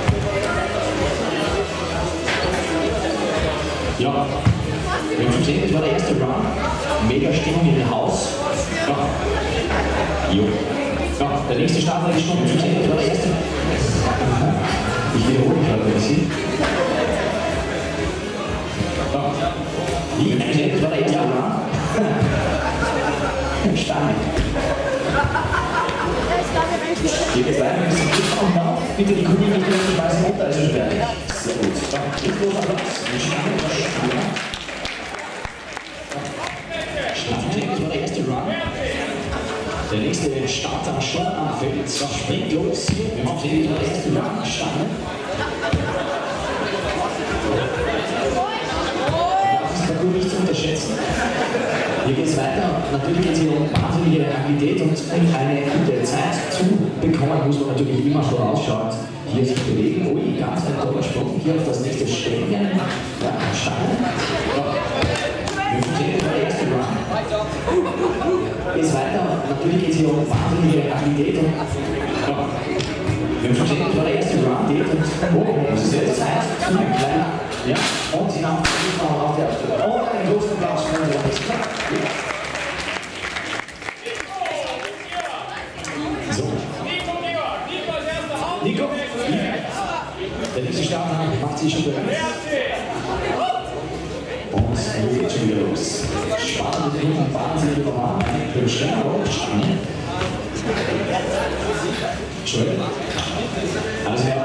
Ja, wir haben schon gesehen, das war der erste Run. Mega Stimmung in dem Haus. Ja. Jo. Ja, der nächste Start war die Stunde zu sehen, das war der erste. Ich wiederhole mich gerade ein bisschen. Ja. Wie? Das war der erste Run. Stange. Hier geht's weiter, bis zum Schluss auf. Bitte die Kugel nicht in den weißen Unter, ist schon fertig. Sehr gut. Ja, großer Applaus. Die Stange, das Stange. Stange, das war der erste Run. Der nächste Starter schon am Feld. So, springt los hier. Wir machen hier die erste Run. Stange. Das ist Parcours nicht zu unterschätzen. Hier geht es weiter. Natürlich geht es hier um wahnsinnige Agilität und um eine gute Zeit zu bekommen, muss man natürlich immer vorausschauen. Hier sich bewegen. Ui, ganz ein toller Sprung. Hier auf das nächste Stängel. Ja, Stange. Ja. Wir sehen der erste Run. Geht es weiter. Natürlich geht es hier um wahnsinnige Agilität und ja. gesehen, das war der erste Run, die und oh, das ist jetzt Zeit zu einem kleinen, ja, und hinauf auf der Abstelle. Und einen großen Applaus für unsere nächste Zeit. So. Nico, der nächste Starter macht sich schon bereit. Und wo geht's schon wieder los? Spannende Dinge, wahnsinnige Bahn, für Sterne Rollstange. Schön. Alles klar.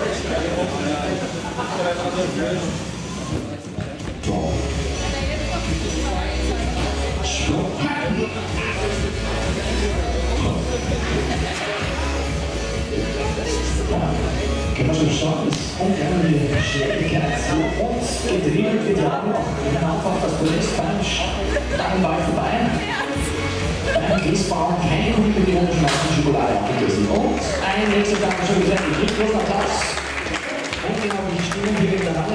Draw. Sprung. Können wir schon schauen, das ist unheimliche Schnelligkeit und gedreht wird ja noch einfach das Podestbein Stangenball vorbei. Beim Grießbaum keine Kombination schmeißen Schokolade abgegessen. Und ein nächster Tag schon gesagt, ich kriege großen Applaus. Und genau die Stimmung hier in der Halle.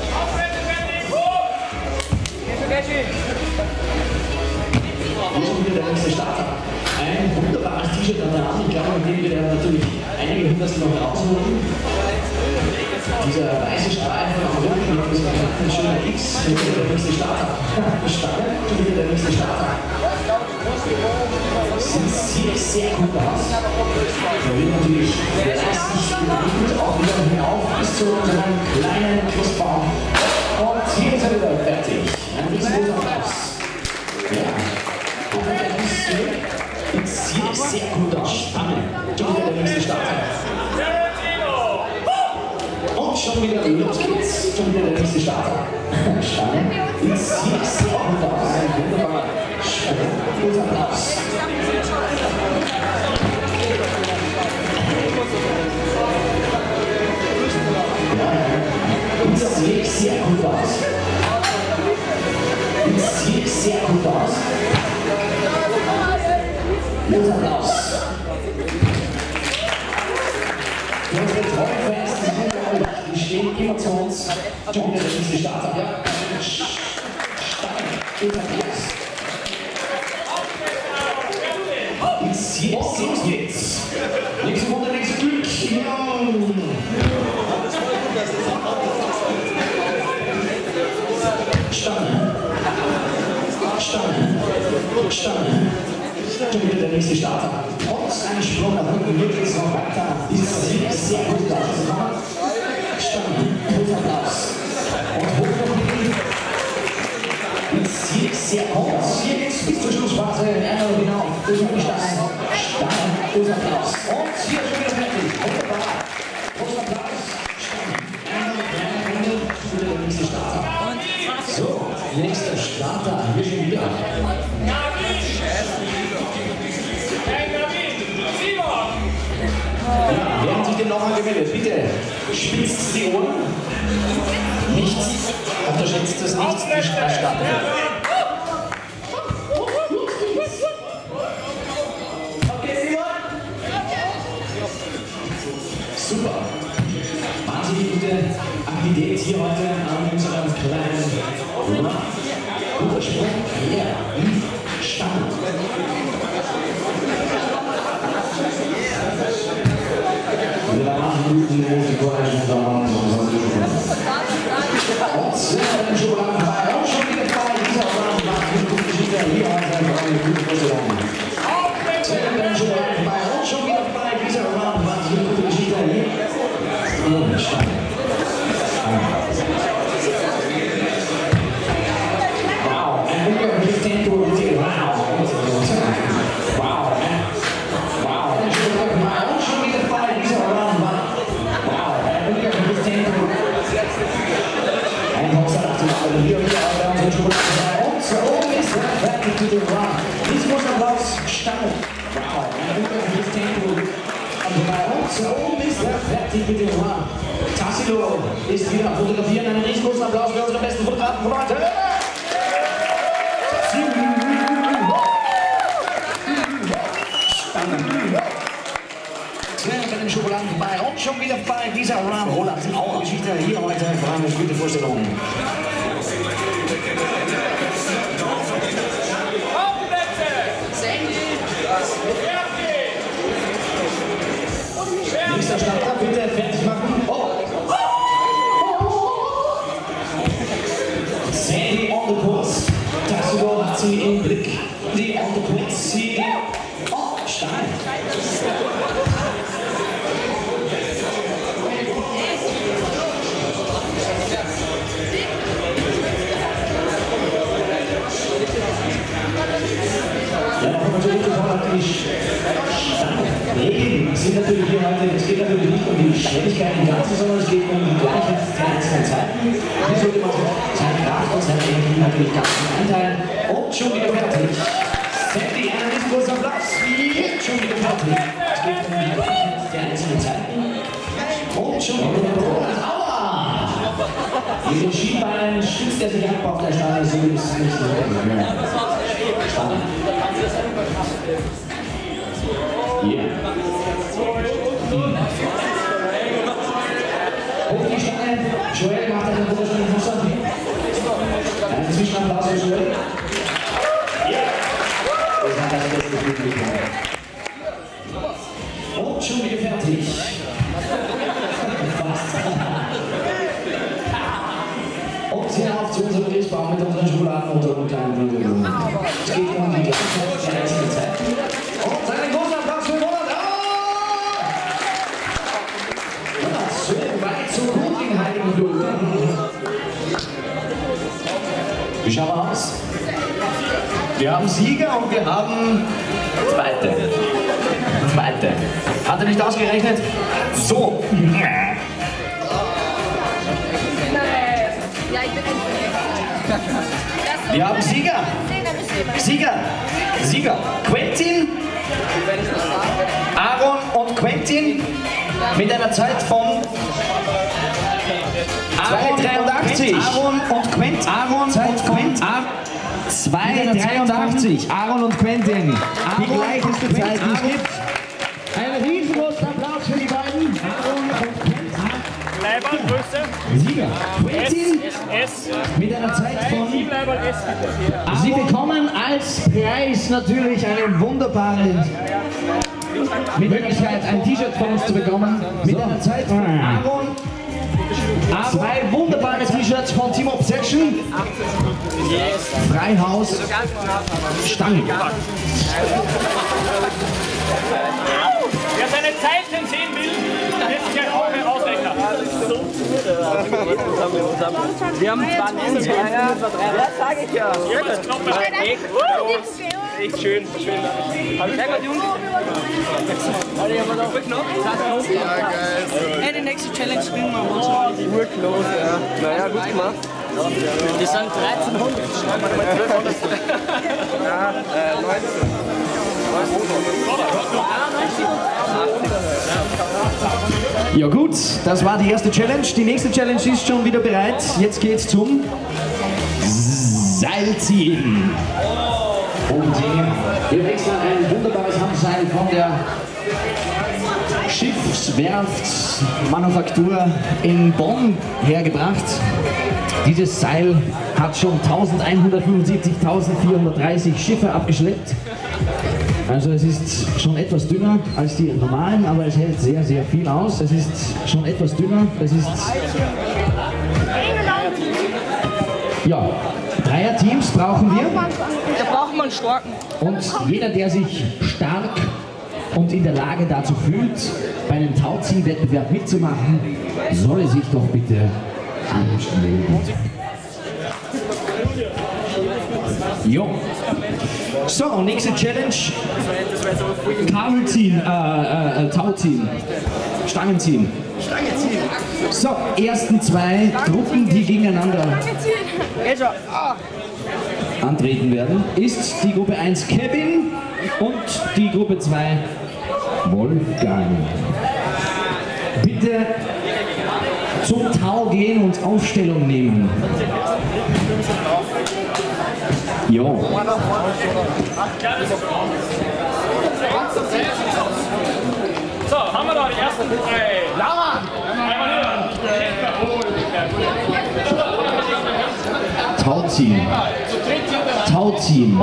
Hier schon wieder der nächste Starter. Ein wunderbares T-Shirt an der Hand. Ich glaube, mit dem wird er natürlich einige Hundertstel noch rausholen. Dieser weiße Streifen am Rücken noch bis ein schöner X. Schon wieder der nächste Starter. Stange, schon wieder der nächste Starter. Sieht sehr, sehr gut aus. Da wird natürlich leistlich überwiegend auch wieder hinauf bis zu unserem kleinen Christbaum. Und hier ist er wieder fertig. Ein riesengroßer Applaus. Ja. Und der nächste sieht sehr gut aus. Spannend. Schon wieder der nächste Starter. Und schon wieder los geht's. Schon wieder der nächste Starter. Spannend. Sieht sehr gut aus. Ein wunderbarer Großer Applaus. Und das sieht sehr gut aus. Das sieht sehr gut aus. Großer Applaus. Für unsere treuen Fans, die stehen immer zu uns. Schon wieder der nächste Starter. Ja. Großer Applaus. Jetzt, jetzt, jetzt geht's. Nächste Runde, nächste Glück. Ja. Stange. Stange. Stange. Schon wieder der nächste Starter. Und ein Sprung nach unten. Hier geht's noch weiter. Dieses sieht sehr gut aus. Stange. Großer Applaus. Und hoch noch hin. Jetzt sieht sehr gut aus. Hier geht's bis zur Schlussphase. Ärger genau. Das ist die Stange. Stange. Großer Applaus. Und hier schon wieder fertig. Wunderbar. Großer Applaus. Stange. Ärger, kleine Runde. Wieder der nächste Starter. So, nächster Starter. Hier schon wieder. Ja, wer hat sich denn nochmal gemeldet? Bitte spitzt die Ohren. Nichts. Unterschätzt das nicht. Die Starter. Super. Wahnsinnig gute Aktivität hier heute an unserem kleinen Run. Guter Sprung. Ja, Stange. Wir machen guten musikalischen Dauern. Und sind schon lange frei. Und schon wieder frei. Dieser Run macht eine gute Geschichte. Hier hat er eine gute Vorstellung. Sind schon lange frei. Und schon wieder frei. Dieser Run macht eine gute Geschichte. Hier. Und Stange. Wow. And we are just ten to fifteen. Wow. Wow. Wow. And schon lange frei. Und schon wieder frei. Dieser Run macht. Wow. And we are just ten to ein Hochzeitsabschluss. Hier und hier auch bei uns schon frei. Und so oben ist er fertig mit dem Run. Dies muss Applaus. Stange. Wow. And we are just ten to also bei uns oben ist er fertig mit dem Run. Tassilo ist wieder am Fotografieren. Einen riesengroßen Applaus für unsere besten Fotografen von heute. Sven mit den Schokoladen vorbei und schon wieder bei dieser Run. Roland, auch Geschichte hier heute. Vor allem eine gute Vorstellung. Nächster Starter. Sie im Blick die Autoquenzi. Oh, Stein. Ja, noch natürlich gefordert, die Regeln sind natürlich hier heute, es geht natürlich nicht um die Schnelligkeit im Ganzen, sondern es geht um die Gleichheit der einzelnen Zeiten. Hier sollte man seine Kraft und seine Energie natürlich ganz gut einteilen. Und schon wieder fertig. Sandy, einen riesengroßen Applaus. Jetzt schon wieder fertig. Es geht um die Gleichheit der einzelnen Zeiten. Und schon wieder Roland Auer. Mit den Schienbeinen stützt er sich ab auf der Stange, so ist es nicht so. Spannend. Yeah. Mhm. Hoch die Stange. Joel macht einen wunderschönen Fuß an. Einen Zwischenapplaus für Joel. Ja. Das hat das beste Publikum. Und schon wieder fertig. Fast. Und hinauf zu unserem Grillbaum mit unseren Schokoladen und unseren kleinen Würfeln. Es geht um die Gleichheit der einzelnen Zeiten. Und einen großen Applaus für Roland Auer! Ja, so weit, so gut in Heiligenblut. Wie schauen wir aus? Wir haben Sieger und wir haben Zweite. Zweite. Hat er nicht ausgerechnet? So. Wir haben Sieger. Sieger. Sieger. Quentin. Aaron und Quentin mit einer Zeit von zwei dreiundachtzig. Aaron und Quentin. Aaron und Quentin. zwei dreiundachtzig. Aaron und Quentin. Die gleicheste Zeit, die es gibt. Ein riesengroßer Applaus für die beiden. Aaron und Quentin.
Leiberl, Größe.
Sieger. Quentin
S, S.
mit einer Zeit von...
Leiberl, S, bitte.
Sie bekommen als Preis natürlich eine wunderbare Möglichkeit, ein T-Shirt von uns zu bekommen. Mit einer Zeit von Aaron. Zwei wunderbare T-Shirts von Team Obsession. Freihaus. Stangen.
Wer seine Zeiten sehen will, lässt sich ein Auge ausrechnen.
Wir haben zwanzig Eier. Ja, sag ich ja. Echt schön. Schön. Sehr gut, Jungs. Ja, geil.
Hey, die nächste Challenge spielen wir uns.
Oh, urklos, ja. Naja, gut gemacht.
Die sind dreizehnhundert.
Ja, äh, neunzehn.
Ja gut, das war die erste Challenge. Die nächste Challenge ist schon wieder bereit. Jetzt geht's zum Seilziehen. Und wir haben extra ein wunderbares Handseil von der Schiffswerft-Manufaktur in Bonn hergebracht. Dieses Seil hat schon eintausendeinhundertfünfundsiebzig, eintausendvierhundertdreißig Schiffe abgeschleppt. Also es ist schon etwas dünner als die normalen, aber es hält sehr, sehr viel aus. Es ist schon etwas dünner. Es ist... Ja, Dreier-Teams brauchen wir.
Da brauchen wir einen starken.
Und jeder, der sich stark und in der Lage dazu fühlt, bei einem Tauziehwettbewerb mitzumachen, solle sich doch bitte anmelden. Jo. So, nächste Challenge. Kabel ziehen, äh, äh, Tau ziehen, Stangen ziehen. So, ersten zwei Gruppen, die gegeneinander antreten werden, ist die Gruppe eins Kevin und die Gruppe zwei Wolfgang. Bitte zum Tau gehen und Aufstellung nehmen. Jo.
So, haben wir da die ersten drei. Laura!
Tau ziehen. Tau ziehen.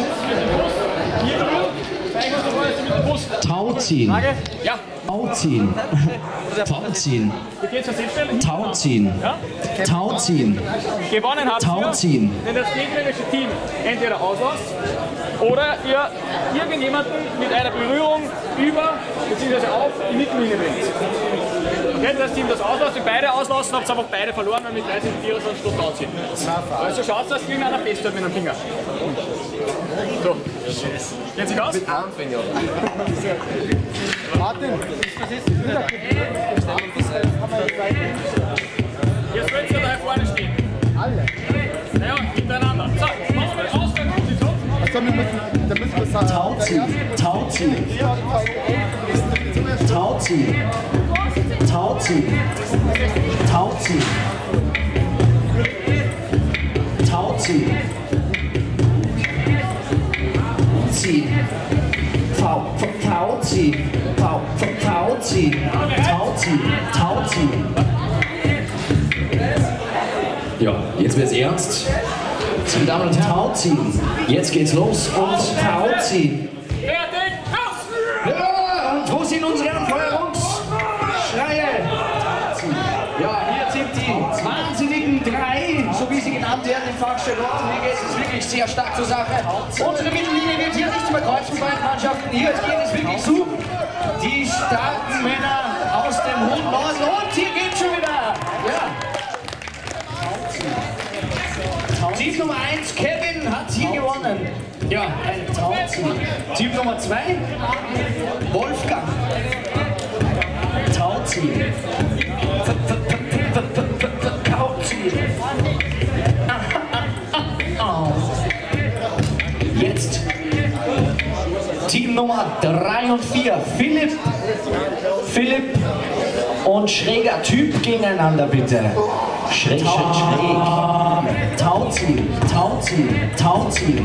Tau ziehen.
Ja.
Tau ziehen. Tau ziehen. Tau ziehen.
Tauziehen.
Gewonnen habt
Tauziehen.
ihr, wenn das gegnerische Team entweder auslässt oder ihr irgendjemanden mit einer Berührung über bzw. auf die Mittellinie bringt. Wenn das Team das auslässt, wenn beide auslassen, habt ihr einfach beide verloren, weil mit dreißig vierundzwanzig Stunden Tauziehen. Also schaut, dass irgendeiner festhält mit dem Finger. So. Geht sich aus? Mit Armfinger. Martin, jetzt wollt ihr da vorne stehen. Alle? Naja, hintereinander. So, machen wir die Ausgangsposition. Also, wir müssen, da müssen wir sagen.
Tauziehen. Tauziehen. Tauziehen. Tauziehen. Tauziehen. Tauziehen. Ziehen. Tau, Tauziehen. Tau, Tauziehen. Tauziehen. Tauziehen. Ja, jetzt wird's ernst. Meine Damen und Herren, Tauziehen. Jetzt geht's los und Tauziehen. Ja, und wo sind unsere Anfeuerungsschreie? Ja, hier sind die wahnsinnigen drei, so wie sie genannt werden im Fachstelle. Hier geht es wirklich sehr stark zur Sache. Unsere Mittellinie wird hier nicht überkreuzt von beiden Mannschaften. Hier geht es wirklich zu. Die starken Männer aus dem hohen Norden. Und hier geht's schon wieder. Ja. Team Nummer eins, Kevin, hat hier gewonnen. Ja, ein Tauziehen. Team Nummer zwei, Wolfgang. Tauziehen. Tauziehen. Jetzt Team Nummer drei und vier, Philipp. Philipp und schräger Typ gegeneinander, bitte. Schräg, schräg, schräg. Tauziehen, Tauziehen, Tauziehen.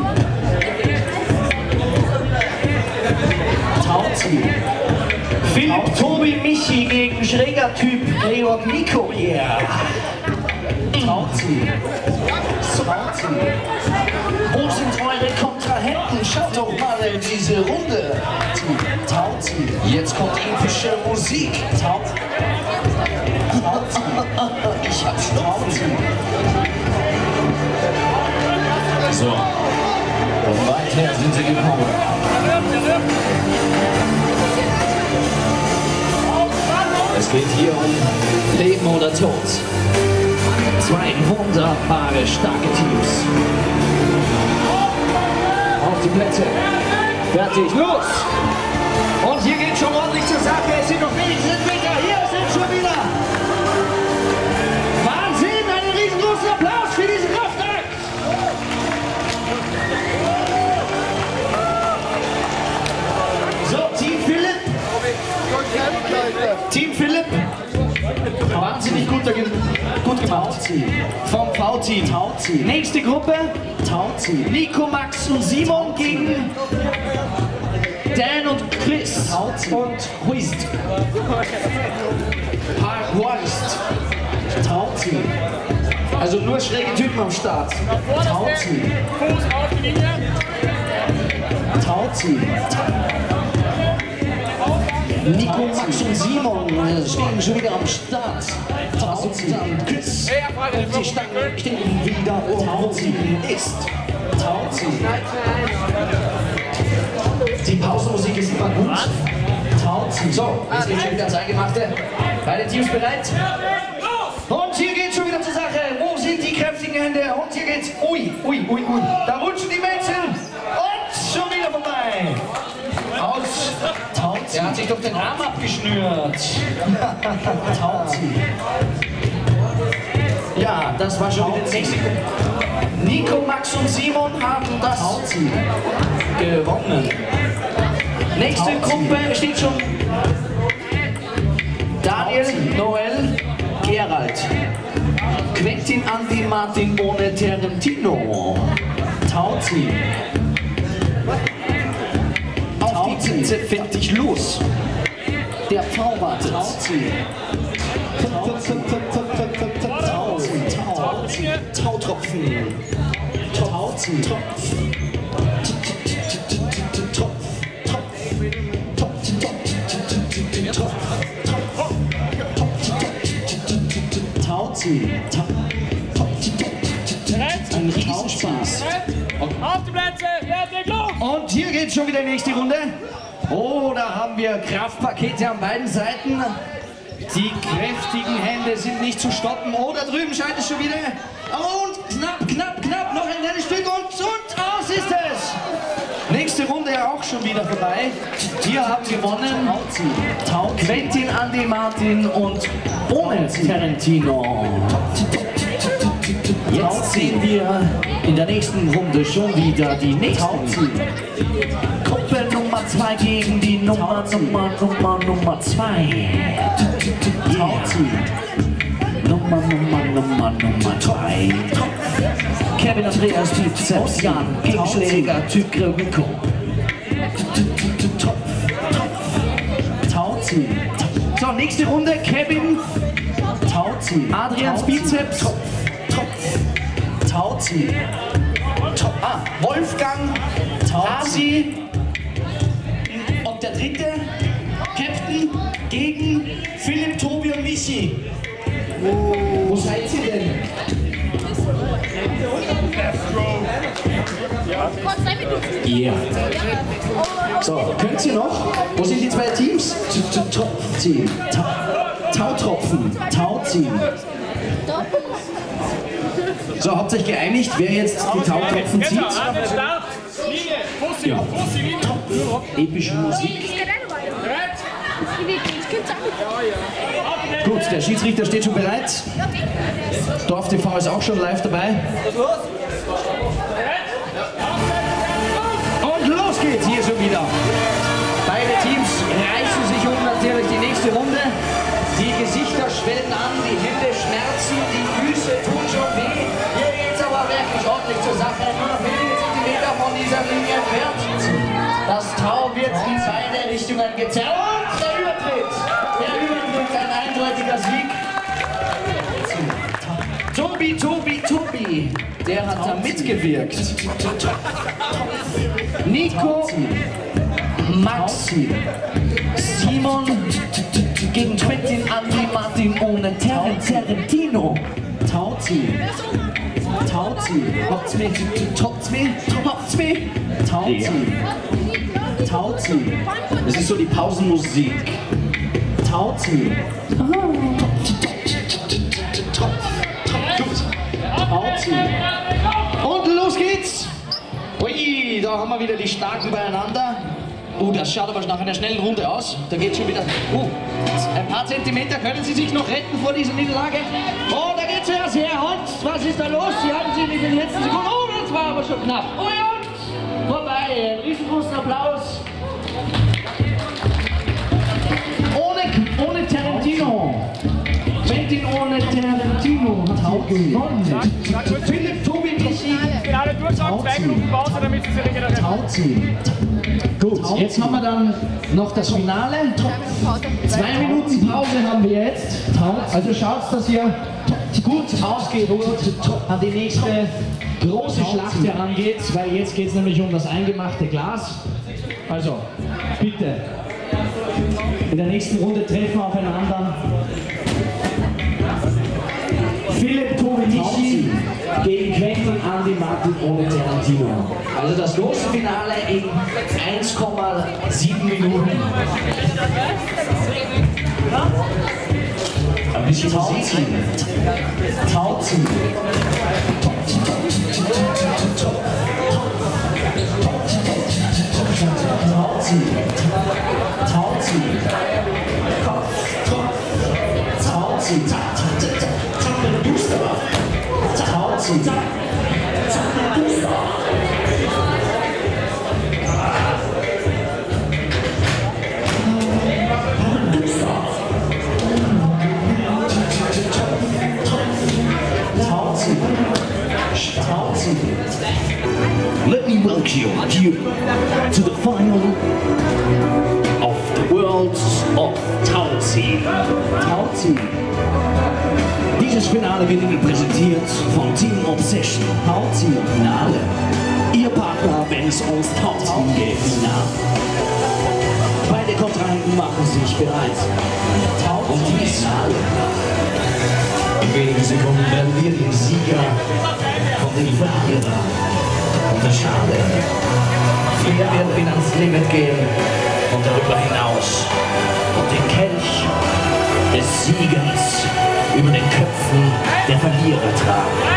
Tauziehen. Philipp, Tobi, Michi gegen schräger Typ Georg Nico, yeah. Tauziehen. Tauziehen. Wo sind eure Kontrahenten? Schaut doch mal in diese Runde. Tauziehen. Jetzt kommt epische Musik. Tauziehen. Ich hab's Tauziehen. So. Und weit her sind sie gekommen. Es geht hier um Leben oder Tod. Zwei wunderbare, starke Teams. Auf die Plätze. Fertig, los! Und hier geht schon ordentlich zur Sache. Es sind noch wenigstens Meter. Hier sind schon wieder. Wahnsinn! Einen riesengroßen Applaus für diesen Kraftakt! So, Team Philipp. Team Philipp. Wahnsinnig gut, gut gemacht. Vom V-Team. Nächste Gruppe. Tauziehen. Nico, Max und Simon gegen Dan und Chris. Und Huist. Huist. Tauziehen. Also nur schräge Typen am Start. Tauziehen. Tauziehen. Nico, Max und Simon stehen schon wieder am Start. Tauziehen. Chris und die Stange stehen wieder, wo Tauziehen ist. Tauziehen. Die Pausenmusik ist immer gut. Tauziehen. So, jetzt geht schon wieder ans Eingemachte. Beide Teams bereit? Und hier geht's schon wieder zur Sache. Wo sind die kräftigen Hände? Und hier geht's. Ui, ui, ui, ui. Da rutschen die Mädchen. Und schon wieder vorbei. Aus. Tauziehen. Er hat sich doch den Arm abgeschnürt. Tauziehen. Ja, das war schon wieder das nächste. Nico, Max und Simon haben das Tauziehen gewonnen. Nächste Gruppe steht schon Daniel, Noel, Gerald, Quentin, Andi, Martin, ohne Terentino. Tauziehen. Auf die Plätze, fertig, los. Der Pfau wartet. Tauziehen. Tauziehen. Tauziehen. Tautropfen. Tauziehen. Tauziehen.
einen Riesenspaß.
Auf die Plätze, fertig, los!
Und hier geht's schon wieder in die nächste Runde. Oh, da haben wir Kraftpakete an beiden Seiten. Die kräftigen Hände sind nicht zu stoppen. Oh, da drüben scheint es schon wieder. Und knapp, knapp, knapp, noch ein kleines Stück und, und aus ist es. Nächste Runde ja auch schon wieder vorbei. Hier habt gewonnen Quentin, Andy, Martin und ohne Tarantino. Jetzt sehen wir in der nächsten Runde schon wieder die nächsten. Gruppe Nummer zwei gegen die Nummer, Nummer, Nummer, Nummer zwei. Yeah. Nummer, Nummer, Nummer, Nummer drei. Kevin, Andreas, Typ Sebastian, Gegenschläger, Typ Grögenko. Tauzi. So, nächste Runde, Kevin. Tauzi. Adrians Bizeps. Tauzi. Ah, Wolfgang. Tauzi. Und der dritte, Captain, gegen Philipp, Tobi und Michi. Oh. Wo seid ihr denn? Ja. Yeah. So, könnt ihr noch? Wo sind die zwei Teams? Team. Tautropfen. Tauteam. So, habt ihr euch geeinigt, wer jetzt die Tautropfen zieht? Ja. Epische Musik. Gut, der Schiedsrichter steht schon bereit. Dorf T V ist auch schon live dabei. Und los geht's hier schon wieder. Beide Teams reißen sich um natürlich die nächste Runde. Die Gesichter schwellen an, die Hände schmerzen, die Füße tun schon weh. Hier geht's aber wirklich ordentlich zur Sache. Nur noch wenige Zentimeter von dieser Linie entfernt. Das Tau wird in beide Richtungen gezerrt. Und der Übertritt. Der Übertritt, ein eindeutiger Sieg. Tobi, Tobi, Tobi. Der hat da mitgewirkt. Nico, Max, Simon gegen Quentin, Andi, Martin ohne Tarantino. Tauzi. Tauzi. Tauzi. Tauzi. Tauzi. Tauzi. Tauzi. Das ist so die Pausenmusik. Tauzi. Tauzi. Und los geht's. Ui, da haben wir wieder die Starken beieinander. Oh, das schaut aber nach einer schnellen Runde aus. Da geht schon wieder. Oh, ein paar Zentimeter können Sie sich noch retten vor dieser Niederlage. Oh, da geht's erst her. Und was ist da los? Sie halten sich in den letzten Sekunden. Oh, das war aber schon knapp. Oh, und vorbei. Riesengroßen Applaus. Ohne, ohne Tarantino. Quentin ohne Tarantino hat auch gewonnen. Philipp, Tobi, Michi.
Finale durchschauen, zwei Minuten Pause, damit Sie sich regenerieren.
Tauzi. Gut, jetzt haben wir dann noch das Finale. Zwei Minuten Pause haben wir jetzt. Also schaut, dass ihr gut ausgeruht an die nächste große Schlacht herangeht, weil jetzt geht es nämlich um das eingemachte Glas. Also, bitte. In der nächsten Runde treffen wir aufeinander. Philipp, Tobi, Michi gegen Quentin, Andi, Martin ohne Tarantino. Also das große Finale in eins Komma sieben Minuten. Ein bisschen Tauzi. Tauzi. Tauzi. Tauzi. Tauzi. Tauzi. Let me welcome you to the final of the Worlds of Tauzi. Tauzi. Dieses Finale wird Ihnen präsentiert von Team Obsession. Tauzi Finale. Ihr Partner, wenn es ums Tauzi geht. Beide Kontrahenten machen sich bereit. Und die Finale. In wenigen Sekunden werden wir den Sieger von den Verlierern unterscheiden. Wir werden ans Limit gehen und darüber hinaus und den Kelch des Siegens über den Köpfen der Verlierer tragen.